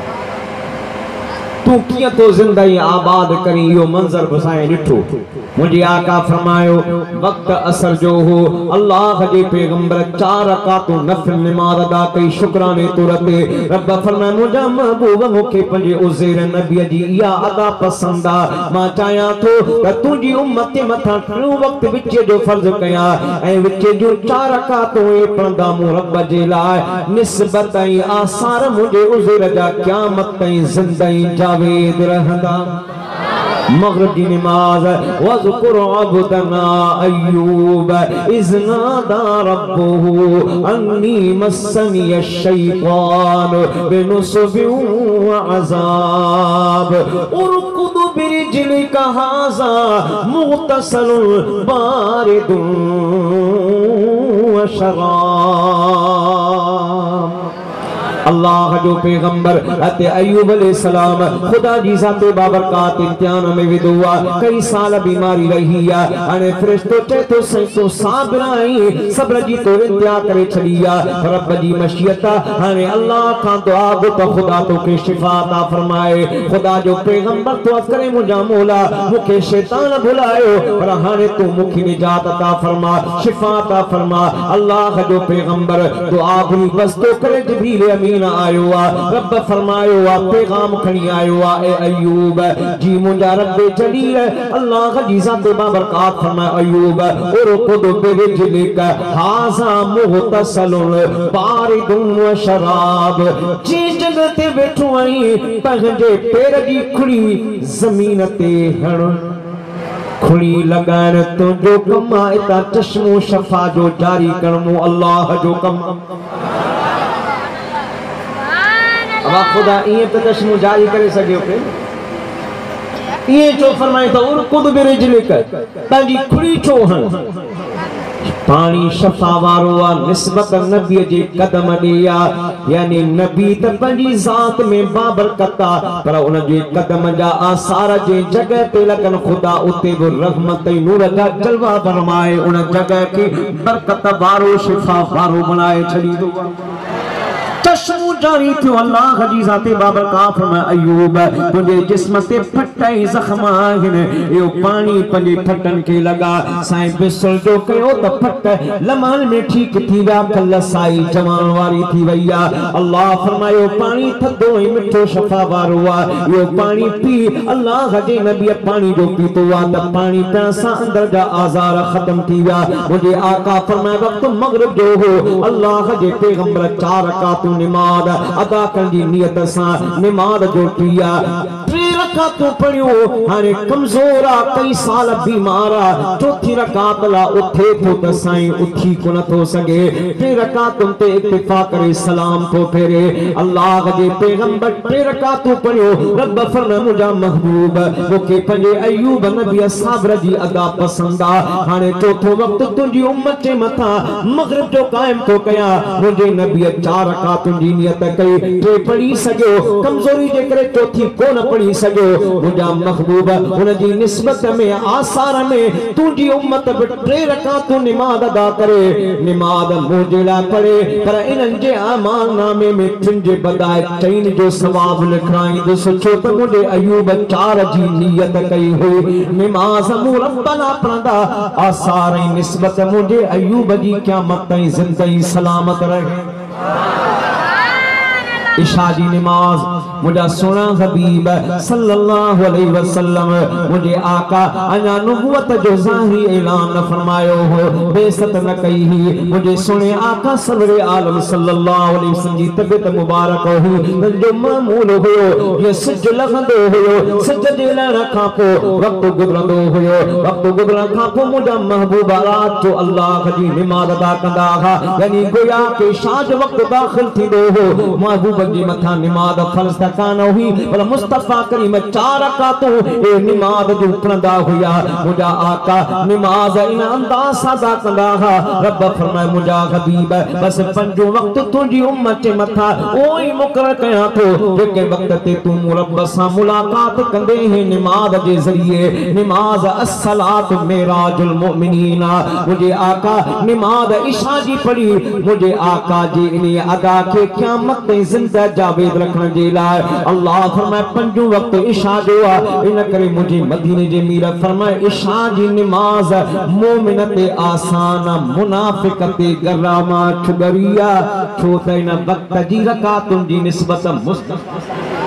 तू कियां तो ज़िंदगी आबाद करी इहो मंज़र बि साईं ॾिठो। मुंहिंजे आका फरमायो वक़्त असर जो हो अल्लाह जे पैगंबर चार रकातूं नफ़िल नमाज़ अदा कई शुक्राने तौर ते रब फरमाए मुंहिंजा महबूब मूंखे पंहिंजे उज़ैर नबीअ जी इहा अदा पसंद आहे मां चाहियां थो त तुंहिंजी उम्मत जे मथां टियों वक़्त विचे जो फ़र्ज़ कयां ऐं विचे जो चार रकातूं पढ़ंदा मूं रब जे लाइ निस्बत ऐं आसार मुंहिंजे उज़ैर जा क़यामत ताईं ज़िंदगी जावेद रहंदा। मग़रिब की नमाज वज़कुर अब्दना अय्यूब इज़ नादा रब्बहु अन्नी मस्सनी अश-शैतान बिनुस्बिन व अज़ाब उरकुद बिरिजलिका हाज़ा मुग़तसलुन बारिदुन व शराब। अल्लाह जो पैगंबर अते अय्यूब अलैहिस्सलाम खुदा जी ज़ाते बाबरकात इम्तिहान में विधो आहे कई साल बीमारी रही आहे हाणे फ़रिश्तो चए थो सही तो साबिर आई सब्र जी तो इंतिहा करे छॾी आहे रब जी मशीयत हाणे अल्लाह खां दुआ घुर त ख़ुदा तोखे शिफ़ा अता फरमाए। ख़ुदा जो पैगंबर तो करे मुंहिंजा मौला मूंखे शैतान भुलायो पर हाणे तू मूंखे निजात अता फरमा शिफ़ा अता फरमा। अल्लाह जो पैगंबर दुआ घुरी बस तो करे जिब्रील अमीन आयो आ रब फरमायो आ पैगाम खणी आयो आ ए अय्यूब जी मुंहिंजा रब जलील अल्लाह जी ज़ात बाबरकात फरमाए अय्यूब और खुद बिरिजलिक हाज़ा मुग़तसलुन बारिदुन व शराब जी जगह ते वेठो आई पंहिंजे पेर जी खुड़ी ज़मीन ते हण खुड़ी लगाइण तुंहिंजो कम आहे इतां चश्मो शफ़ा जो जारी करणो अल्लाह जो कम। अब खुदा इए पे चश्मो जारी करे सके पे इए चो फरमाए तो उर खुद बिरिजलिक पंहिंजी खुड़ी छो हण पानी शफ़ा वारो आ निस्बत नबी जे कदम दिया यानी नबी त पंहिंजी ज़ात में बाबरकत आ पर उन जे कदम जा आसार जे जगह ते लगन खुदा उते भी रहमत नूर जा जलवा फरमाए उन जगह के बरकत वारो शिफा वारो बनाए छड़ी दो चश्मो जारी थियो अल्लाह जी ज़ाते बाबरकात फरमाए अय्यूब तुझे जिस्म ते फटाई ज़ख्म आहिनि यो पानी पंजे फटन के लगा साईं बिसल जो कयो त फट लमहन में ठीक थी विया कल साई जवान वारी थी वई आ। अल्लाह फरमायो पानी थधो ऐं मिठो शफ़ा वारो आ यो पानी पी अल्लाह जे नबी पानी जो पीतो आ त पानी पियण सां अंदर जा आज़ार ख़त्म थी विया। मुंहिंजे आका फरमाए वक़्त मग़रिब जो हो अल्लाह जे पैगंबर चार रकातूं निमाज़ अदा करण जी नियत सां निमाज़ जो पिया टे रकातूं पढ़ियो हाणे कमज़ोर आ कई साल बीमार आ चौथी रकात ला उथे थो त साईं उथी को नथो सघे टे रकातुनि ते इत्तिफ़ा करे सलाम थो फेरे अल्लाह जे पैगंबर टे रकातूं पढ़ियो रब फरमाए मुंहिंजा महबूब मूंखे पंहिंजे अय्यूब नबी साबिर जी अदा पसंद आ हाणे चौथो वक़्त तुंहिंजी उम्मत जे मथां मग़रिब जो क़ाइम थो कयां मुंहिंजे नबी चार रकातुनि जी नियत कई टे पढ़ी सघियो कमज़ोरी जे करे चौथी कोन पढ़ी सघियो मुंहिंजा महबूब हुन जी निस्बत में आसार में तुंहिंजी उम्मत बि टे रकातूं निमाज़ अदा करे निमाज़ मुंहिंजे लाइ पढ़े पर इन्हनि जे अमाल नामे में टिनि जे बदाए चइनि जो सवाब लिखाईंदुसि छो त मुंहिंजे अय्यूब चार जी नियत कई हुई निमाज़ मूं रब लाइ पढ़ंदा आसार ऐं निस्बत मुंहिंजे अय्यूब जी क़यामत ताईं ज़िंदगी सलामत रहे। इशा जी नमाज मुझा सोना हबीब सल्लल्लाहु अलैहि वसल्लम मुझे आका अना नुबुवत जो ज़ाहिरी ऐलान न फरमायो हो बेइज्जत न कई ही मुझे सुने आका सल्लल्लाहु आलम सल्लल्लाहु अलैहि वसल्लम जी तबियत मुबारक हुई जो मामूल हुयो ये सज लगंदो हुयो सज जे लहण खां पो वक्त गुज़रंदो हुयो वक्त गुज़रण खां पो मुझा महबूब रात जो अल्लाह जी नमाज अदा कंदा हा यानी गोया के शाज वक्त दाखिल थींदो हो महबूब जी मथा नमाज फर्ज़ कान हुई पर मुस्तफा करीम चार रकातों ए नमाज जो पढ़ंदा हुया मुझा आका नमाज इन अंदाज सां कंदा हा रब फरमाए मुझा हबीब बस पंजो वक्त तुझी उम्मत जे मथा ओई मुकरर कया तो जेके वक्त ते तू रब सां मुलाकात कंदे है नमाज जे जरिए नमाज अस्सलात मेराजुल मुमिनीन मुझे आका नमाज इशा जी पढ़ी मुझे आका जी इन अदा के क़यामत ते जिंदा जावेद रखने जे लाए अल्लाह फरमाए पंजो वक्त इशा जो आ इन करे मुझे मदीने जे मीर फरमाए इशा जी नमाज मोमिन ते आसान मुनाफिक ते गरामा छुगरिया छो त इन वक्त जी रकातुन जी निस्बत मुस्तफा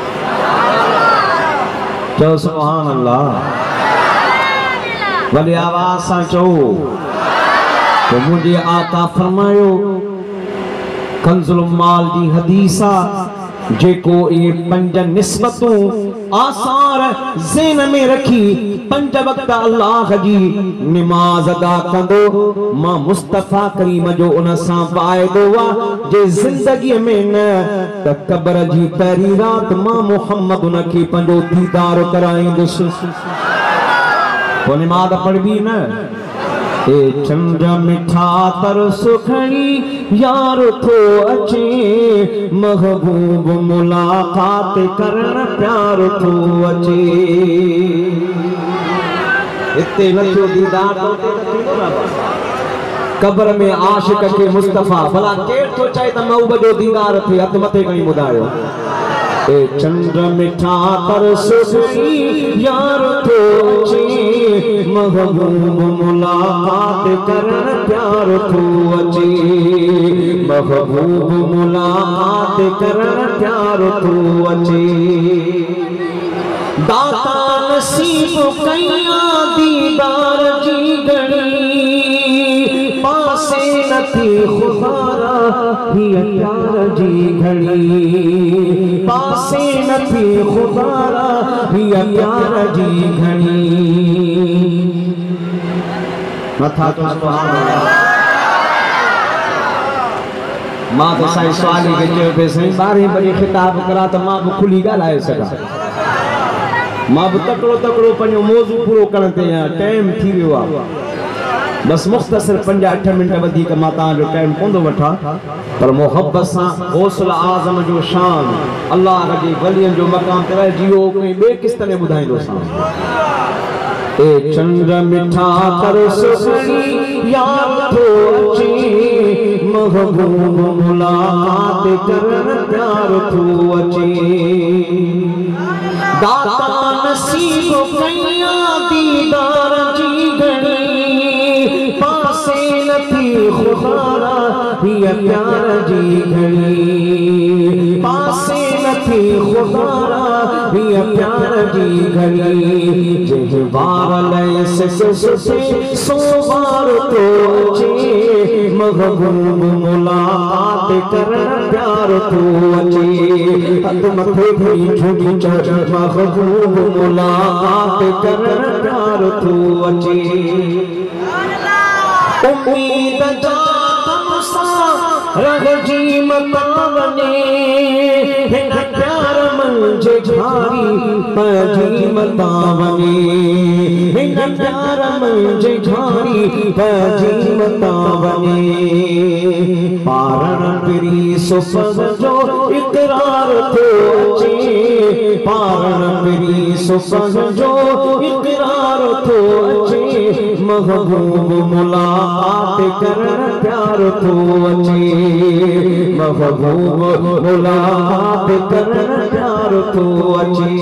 चो सुभान अल्लाह वॾे आवाज़ सां चो तो मुझे आका फरमायो कंजुल माल जी हदीसा जेको ये पंज निस्बतों आसार ज़हन में रखी पंज वक्त अल्लाह जी नमाज अदा कंदो मां मुस्तफा करीम जो उन सां वाइदो आ जे जिंदगी में न त कब्र जी पहिरीं रात मां मोहम्मद उन खे पंजो दीदार कराईंदुसि वो नमाज पढ़बी न ए चंद मिठा तर सुखणी यार थो अचे महबूब मुलाकात करण प्यार थो अचे इते नथो दीदार कब्र में आशिक के मुस्तफा भला केर थो चाहे त महबूब जो दीदार थे हथ मथे कहीं ॿुधायो ए चंद्र मिठा तर सुखणी यार थो अचे महबूब मुलाकात करण प्यार थो अचे महबूब मुलाकात करण प्यार थो अचे दाता नसीब कया दीदार जी घड़ी पासे नथी खुदारा हिय प्यार जी घड़ी पासे नथी खुदारा हिय प्यार जी घड़ी मथा तो सुभान अल्लाह मां तो साईं सवाली के चयो पे साईं बारह बजे खिताब करा त मां भी खुली ॻाल्हाए सघां मां भी तकड़ो तकड़ो पंहिंजो मौज़ू पूरो करण ते टाइम थी वियो आहे बस मुख्तसर पंज अठ मिनट वधीक मां तव्हांजो टाइम कोन थो वठां पर मोहब्बत सां गौसल आज़म जो शान अल्लाह जे वलियनि जो मक़ाम ते रहे जियो कोई ॿिए किस्त में ॿुधाईंदोसां ए चंद्र मिठा कर सुखणी यार थो अचे महबूब मुलाकात करण प्यार थो अचे दाता नसीब कया दीदार जी घड़ी पासे नथी खुदारा हिय प्यार जी घड़ी पासे नथी खुदारा हिय प्यार जी घड़ी जे बार लय से से सो बार तो अचे महबूब मुलाकात करण प्यार थो अचे हथ मथे भई झुकी चढ़ महबूब मुलाकात करण प्यार थो अचे उम्मीद जा तमसा रगजी मता वने हिन प्यार मंझे झारी पजी मता वने हिन प्यार मंझे झारी पजी मता वने पारण पिरी सुफ़ जो इकरार थो अचे पारण पिरी सुफ़ जो इकरार थो अचे महबूब मुलाकात करण प्यार थो अचे महबूब मुलाकात करण प्यार थो अचे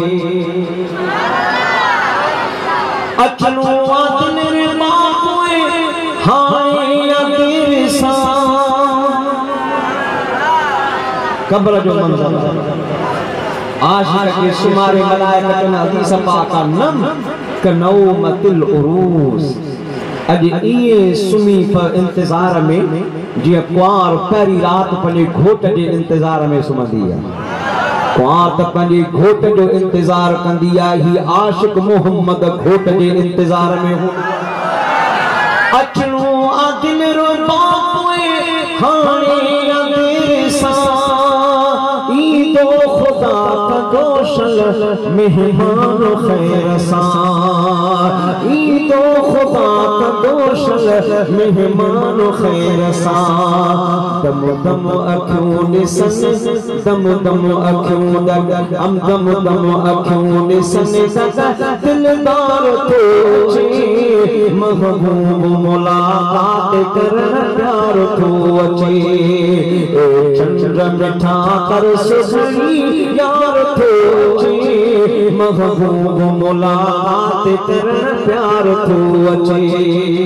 अचनो आदन रे बापोए हाय अदर सा कब्र जो मंज़र आशिक़ के शुमारे मलाइकतन हदीस पाका नम कनौमतिल उरूस अज इए सुमी पर इंतजार में जी कुआर पहिरीं रात पंहिंजे घोट जे इंतजार में सुम्हंदी आहे कुआर त पंहिंजे घोट जो इंतजार कंदी आहे ही आशिक़ मोहम्मद घोट जे इंतजार में हो अचणो आ दिल रो बापोए हाणे अंधेरे सां ईंदो खुदा का दोशल मेहमान खैर सां ईंदो खुदा का दोशल मेहमान खैर सां दम दम अखियूं ॾिसनि दम दम अखियूं दम दम दम अखियूं ॾिसनि दिलदार थो अचे महबूब मुलाकात करण प्यार थो अचे चंद्र मिठा कर सुखड़ी यार थो अचे महबूब मुलाकात करण प्यार थो अचे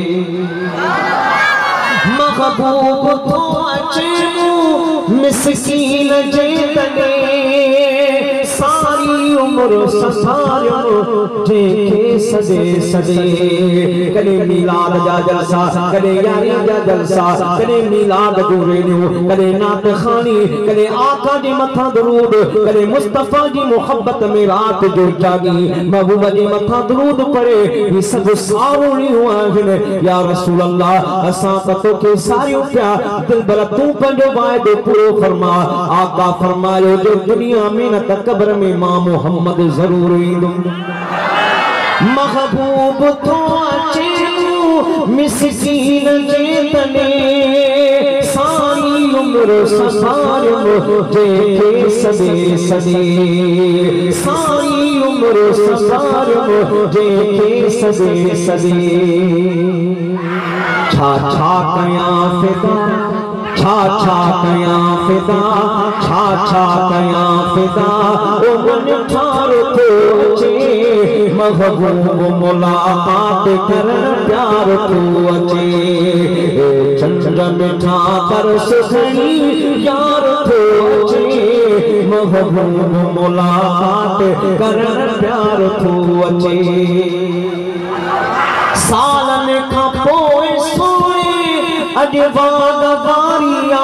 महबूब थो अचे मिस्कीन जे तने सारी उम्र ससारियो जेके सदे सदे कदे मिलाद जा जलसा कदे यारी जा जलसा कदे मिलाद जो रेडियो कदे नात खानी कदे आका जी मथा दरूद कदे मुस्तफा जी मोहब्बत में रात जो जागी महबूब जी मथा दरूद पढ़े ये सब सावणियूं आहिनि या रसूल अल्लाह असां पतो के सारियूं पिया दिल भला तू पंहिंजो वाइदो पूरो फरमा आका फरमायो जो दुनिया में न त कब्र में मां मोहम्मद जरूर ईंदो महबूब थो अचे मिस्कीन जे तने सारी उम्र ससारियो जेके सदे सदे सारी उम्र ससारियो जेके सदे सदे छा छा कयां फिदा छा छा कयां फिदा छा छा कयां फिदा ओ मन ठार थो अचे महबूब मुलाकात करण प्यार थो अचे चंद्र मिठा कर सुखड़ी यार थो अचे महबूब मुलाकात करण प्यार थो अचे सालन खां पोइ सोए अॼु वाद वारिया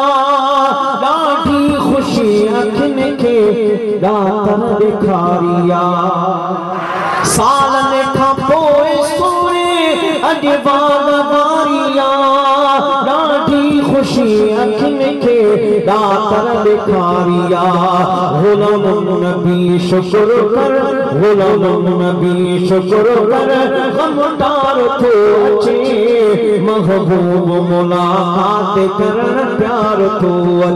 ॾाढी ख़ुशी अखियुनि खे ॾातर ॾेखारिया सालनि खां पोइ सोए अॼु वाद वारिया ॾाढी ख़ुशी अखियुनि खे ॾातर ॾेखारिया गुलाम नबी शुक्र कर गुलाम नबी शुक्र कर गमदार थो अचे महबूब मुलाकात करण प्यार थो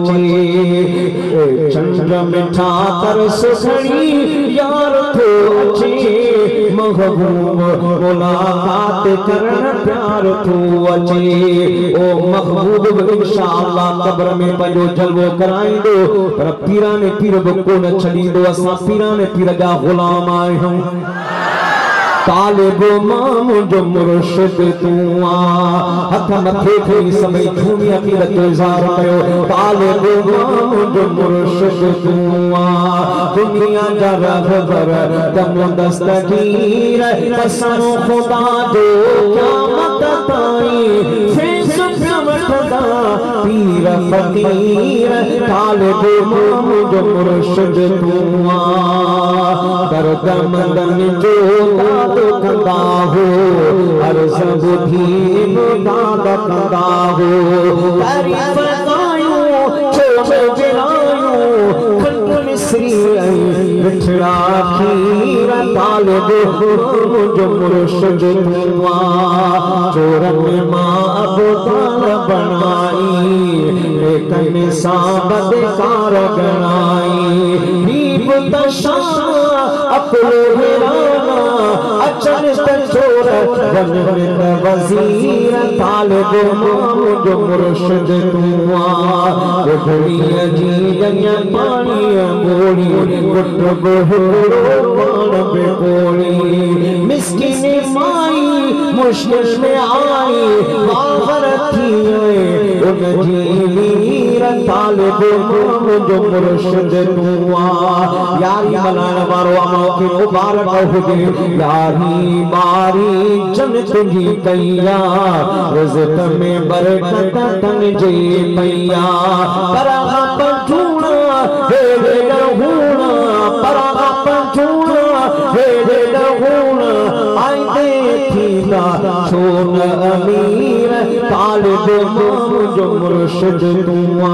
अचे चंद्र मिठा कर सुखड़ी यार थो अचे महबूब मुलाकात करण प्यार थो अचे ओ महबूब इंशाअल्लाह कब्र में पंहिंजो जलवो कराईंदो पर पीरा ने पीर बि कोन छॾींदो असां पीरा ने पीर जा गुलाम आहियूं तालिब माम जो मुर्शिद तू आ हथ मथे थे समय झूमी अकीदत इज़हार कयो तालिब माम जो मुर्शिद तू आ दुनिया जा रहबर दम दस्तगीर कसम खुदा जो क़यामत ताईं फेस वठदा पीर फकीर तालिब माम जो मुर्शिद तू आ दर्द मंदन जो कंदा हो अर्ज़ बुधी मुदाद कंदा हो तारीफ़ गायूं छो विरायूं खंड मिस्री मिठड़ा खीर तालिब जो मुर्शिद तू आ चोरन मां अबदार बनाई लेकिन सां बदकार गणाई नीब दशा अपने विराना अचन त चोर वन में त वज़ीर तालिब माम जो मुर्शिद तू आ दुनिया जी जंहिं पाणी मोड़ी गुट गोहरो पाण में पोड़ी मिस्किन माई मुश्किल में आई बाहर थी उन जीवीर तालिब-ए-दua जो मुर्शिद दुआ यारी मनाने वालों अमां की मुबारक हुजे यारी मारी जन्नत जी कैया रिज़्क़ में बरकत तन जे पैया परह पंजूना हेरे रहूना परह पंजूना हेरे रहूना आई देखी ना छोन अमीर तालिब-ए-दua जो मुर्शिद दुआ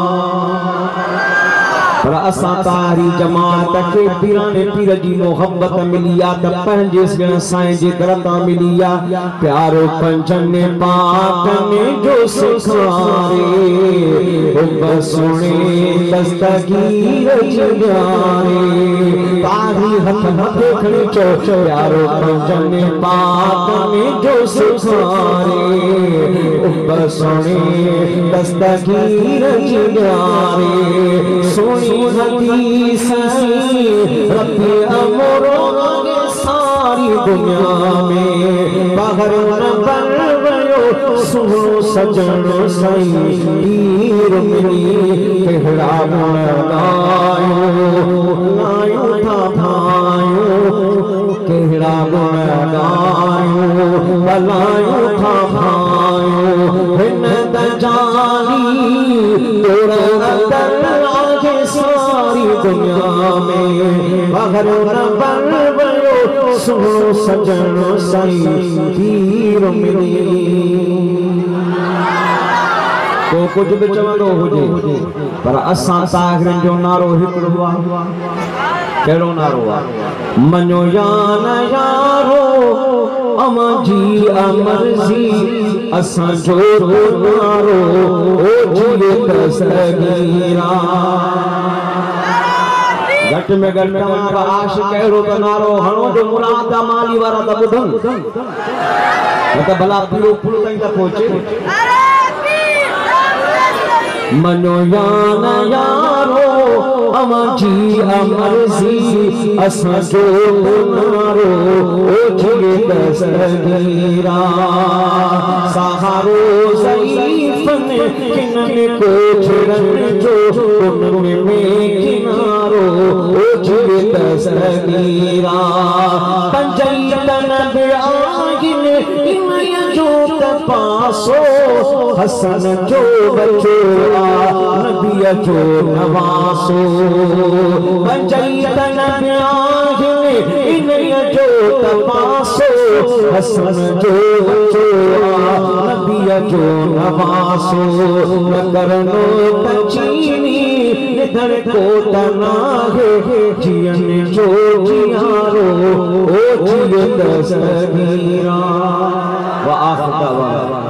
पर असां तारी जमात के पीराने पीर जी मोहब्बत मिली आ त पंहिंजे ॼण साईं जे दर तां मिली आ प्यारो पंजन पाक ने जो सिखारे उब सुणे दस्तगीर ॼाणे तारी हथ मथे खणी चो प्यारो पंजन पाक ने जो सिखारे उब सुणे दस्तगीर ॼाणे सोनी हदीस रब्बे अमरो ने सारी दुनिया में बाहर न बन गयो सुनो सजन साईं पीर मिली कहड़ा गुण गायो लायो था भायो कहड़ा गुण गायो लायो था भायो हिन दजाली तोरा दर सारी दुनिया में बाहर न बन गयो सुनो सजन साईं पीर मिली को कुछ भी चवंदो हुजे पर असां ताक़रीर जो नारो हिकिड़ो आहे कहिड़ो नारो आहे मञो या न यारो अमां जी अमर्ज़ी असां जो नारो ओ जी तस्वीरा घट में घट तव्हां आशिक़ कहिड़ो त नारो हणो जो मुराद माली वारा त ॿुधनि न त भला पूरो पूरो ताईं त पहुचे मनो या न यारो अमां जी अमर्ज़ी असां जो नारो ओ जी तस्वीरा सहारो ज़ईफ़न किनन को छड़न जो उनमें में किनारो ओ जी तस्वीरा पंजन बिआगिन इन जो तपासो हसन जो बचो नबी जो नवासो पंजन बिआगिन इन जो तपासो हसन जो बचो नबी जो नवासो न करनो तचीनी निधन को तनाहे जियन जो जियारो ओ जिय तस्वीरा व आखिर